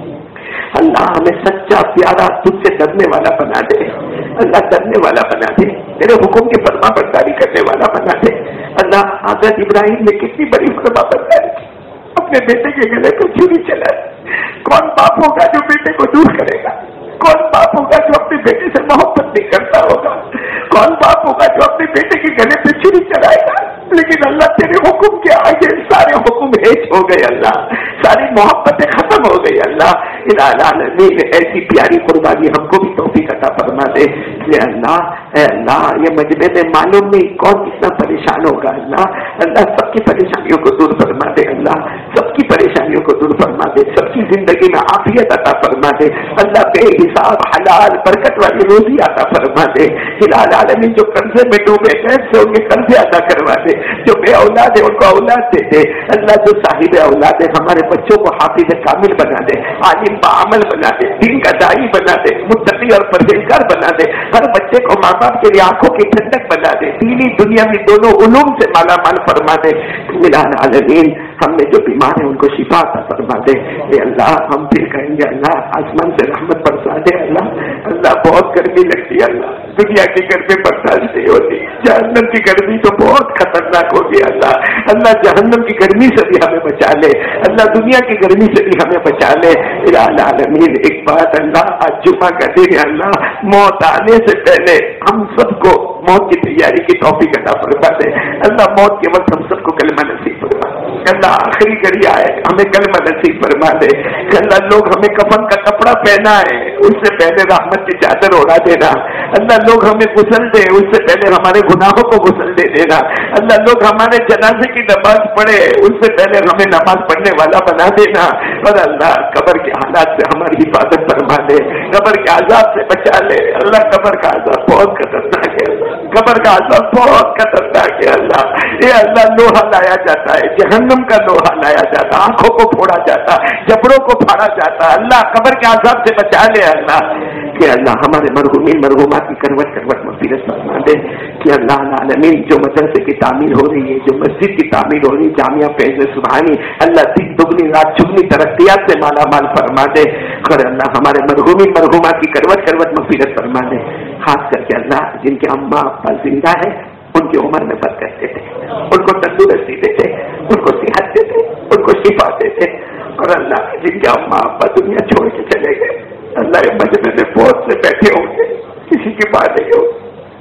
اللہ۔ ہمیں سچا پیارا تجھ سے ڈرنے والا بنا دے اللہ، ڈرنے والا بنا دے، تیرے حکم کی فرما برداری کرنے والا بنا دے اللہ۔ حضرت ابراہیم نے کتنی بڑی فرما برداری کی، اپنے بیٹے کے گلے کو چھری چلائی۔ کون باپ ہوگا جو بیٹے کو دور کرے گا؟ کون باپ ہوگا جو اپنے بیٹے سے محبت نہیں کرتا ہوگا؟ کون باپ ہوگا جو اپنے بیٹے کے گلے پہ چھری چلائے گا؟ لیکن اللہ تیرے حکم کے آگے سارے حکم ہیچ ہو گئے اللہ، ساری محبتیں ختم ہو گئی اللہ۔ الہ العالمین ایسی پیاری قربانی ہم کو بھی توفیق عطا فرما دے کہ اللہ اے اللہ یہ مجمع میں معلوم نہیں کون کتنا پریشان ہوگا اللہ، اللہ سب کی پریشانیوں کو دور فرما دے اللہ، سب کی پریشانیوں کو دور فرما دے، سب کی زندگی میں عافیت عطا فرما دے اللہ، بے حساب حلال برکت والی روزی عطا فرما دے الہ العالمین۔ جو قرضے میں ڈوبے ہیں سے ان کے قرضے ادا کروا دے، جو بے اولاد ہے ان کو اولاد دے دے اللہ، جو صاحب اولاد ہے ہمارے بچوں کو حافظ کامل بنا دے، عالم بعمل بنا دے، دین کا داعی بنا دے، متقی اور پرہیزگار بنا دے، ہر بچے کو ماں باپ کے لیے آنکھوں کی ٹھنڈک بنا دے، دینی دنیا میں دونوں علوم سے مالا مال فرما دے الہ العالمین۔ ہم نے جو بیمار ہیں ان کو شفا عطا فرما دے اے اللہ۔ ہم پھر کہیں گے اللہ آسمان سے رحمت برسا دے اللہ، اللہ بہت گرمی لگتی ہے اللہ، دنیا کی گرمی برداشت نہیں ہوتی، جہنم کی گرمی تو بہت خطرناک ہوگی اللہ، اللہ جہنم کی گرمی سے بھی ہمیں بچا لے اللہ، دنیا کی گرمی سے بھی ہمیں بچا لے الہ العالمین۔ ایک بات اللہ، آج جمعہ کا دن ہے اللہ، موت آنے سے پہلے ہم سب کو موت کی تیاری کی توفیق عطا فرما دے اللہ، موت کے وقت ہم سب کو کلمہ نصیب فرما اللہ، آخری گھڑی آئے ہمیں کلمہ نصیب فرما دے اللہ، لوگ ہمیں کفن کا کپڑا پہنا ہے اس سے پہلے رحمت کی چادر اڑا دینا اللہ، لوگ ہمیں غسل دے اس سے پہلے ہمارے گناہوں کو غسل دے دینا اللہ، لوگ ہمارے جنازے کی نماز پڑھے اس سے پہلے ہمیں نماز پڑھنے والا بنا دینا، اور اللہ قبر کے حالات سے ہماری حفاظت فرما دے، قبر کے عذاب سے بچا لے اللہ، قبر کا عذاب بہت خطرناک ہے، قبر کا عذاب بہت خطرناک ہے اللہ، یہ اللہ لوہا لایا جاتا ہے، جہنم کا لوہا لایا جاتا، آنکھوں کو پھوڑا جاتا، جبڑوں کو پھاڑا جاتا اللہ، قبر کے عذاب سے بچا لے اللہ، کہ اللہ ہمارے مرحومین مرحومات کی کروٹ کروٹ مغفرت فرما دے کہ اللہ العالمین، جو مدرسے کی تعمیر ہو رہی ہے، جو مسجد کی تعمیر ہو رہی ہے، جامعہ فیض سبحانی اللہ دن دگنی رات چگنی ترقیات سے مالا مال فرما دے، اور اللہ ہمارے مرحومین مرحومات کی کروٹ کروٹ مغفرت فرما دے، خاص کر کے اللہ جن کے اماں ابا زندہ ہے ان کی عمر میں برکت دیتے، ان کو تندرستی دیتے، ان کو صحت دیتے، ان کو شفا دیتے، اور اللہ جن کے اماں ابا دنیا چھوڑ کے چلے گئے اللہ یہ مجمع میں بہت سے بیٹھے ہوں گے، کسی کی ماں نہیں ہو،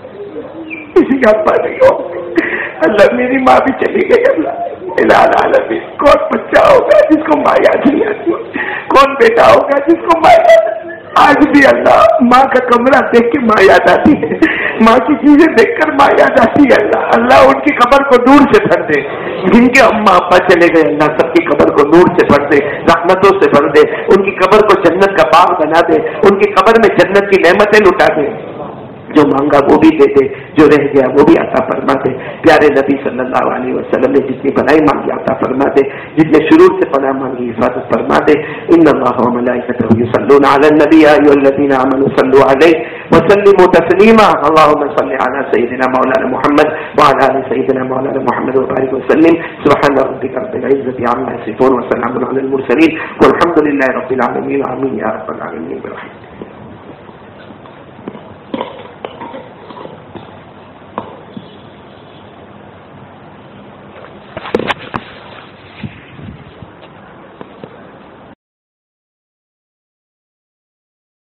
کسی کا ابا نہیں ہو اللہ، میری ماں بھی چلی گئی اللہ الہ العالمین، کون بچہ ہوگا جس کو ماں یاد نہیں آتی، کون بیٹا ہوگا جس کو ماں یاد آتی، آج بھی اللہ ماں کا کمرہ دیکھ کے ماں یاد آتی ہے، ماں کی چیزیں دیکھ کر ماں یاد آتی ہے اللہ، اللہ ان کی قبر کو نور سے بھر دے، جن کے اماں ابا چلے گئے اللہ سب کی قبر کو نور سے بھر دے، رحمتوں سے بھر دے، ان کی قبر کو جنت کا باغ بنا دے، ان کی قبر میں جنت کی نعمتیں لٹا دے، جو مانگا وہ بھی دے دے، جو رہ گیا وہ بھی عطا فرما دے، پیارے نبی صلی اللہ علیہ وسلم نے جتنی بھلائی مانگی عطا فرما دے، جتنے شرور سے پناہ مانگی حفاظت فرما دے، ان اللہ و ملائکتہ یصلون علی النبی یا ایھا الذین آمنوا صلوا علیہ وسلموا تسلیما، اللهم صل علی سیدنا مولانا محمد وعلی آل سیدنا مولانا محمد وبارک وسلم، سبحان ربک رب العزة عما یصفون وسلام علی المرسلین والحمد للہ رب العالمین، آمین یا رب العالمین برحمتک۔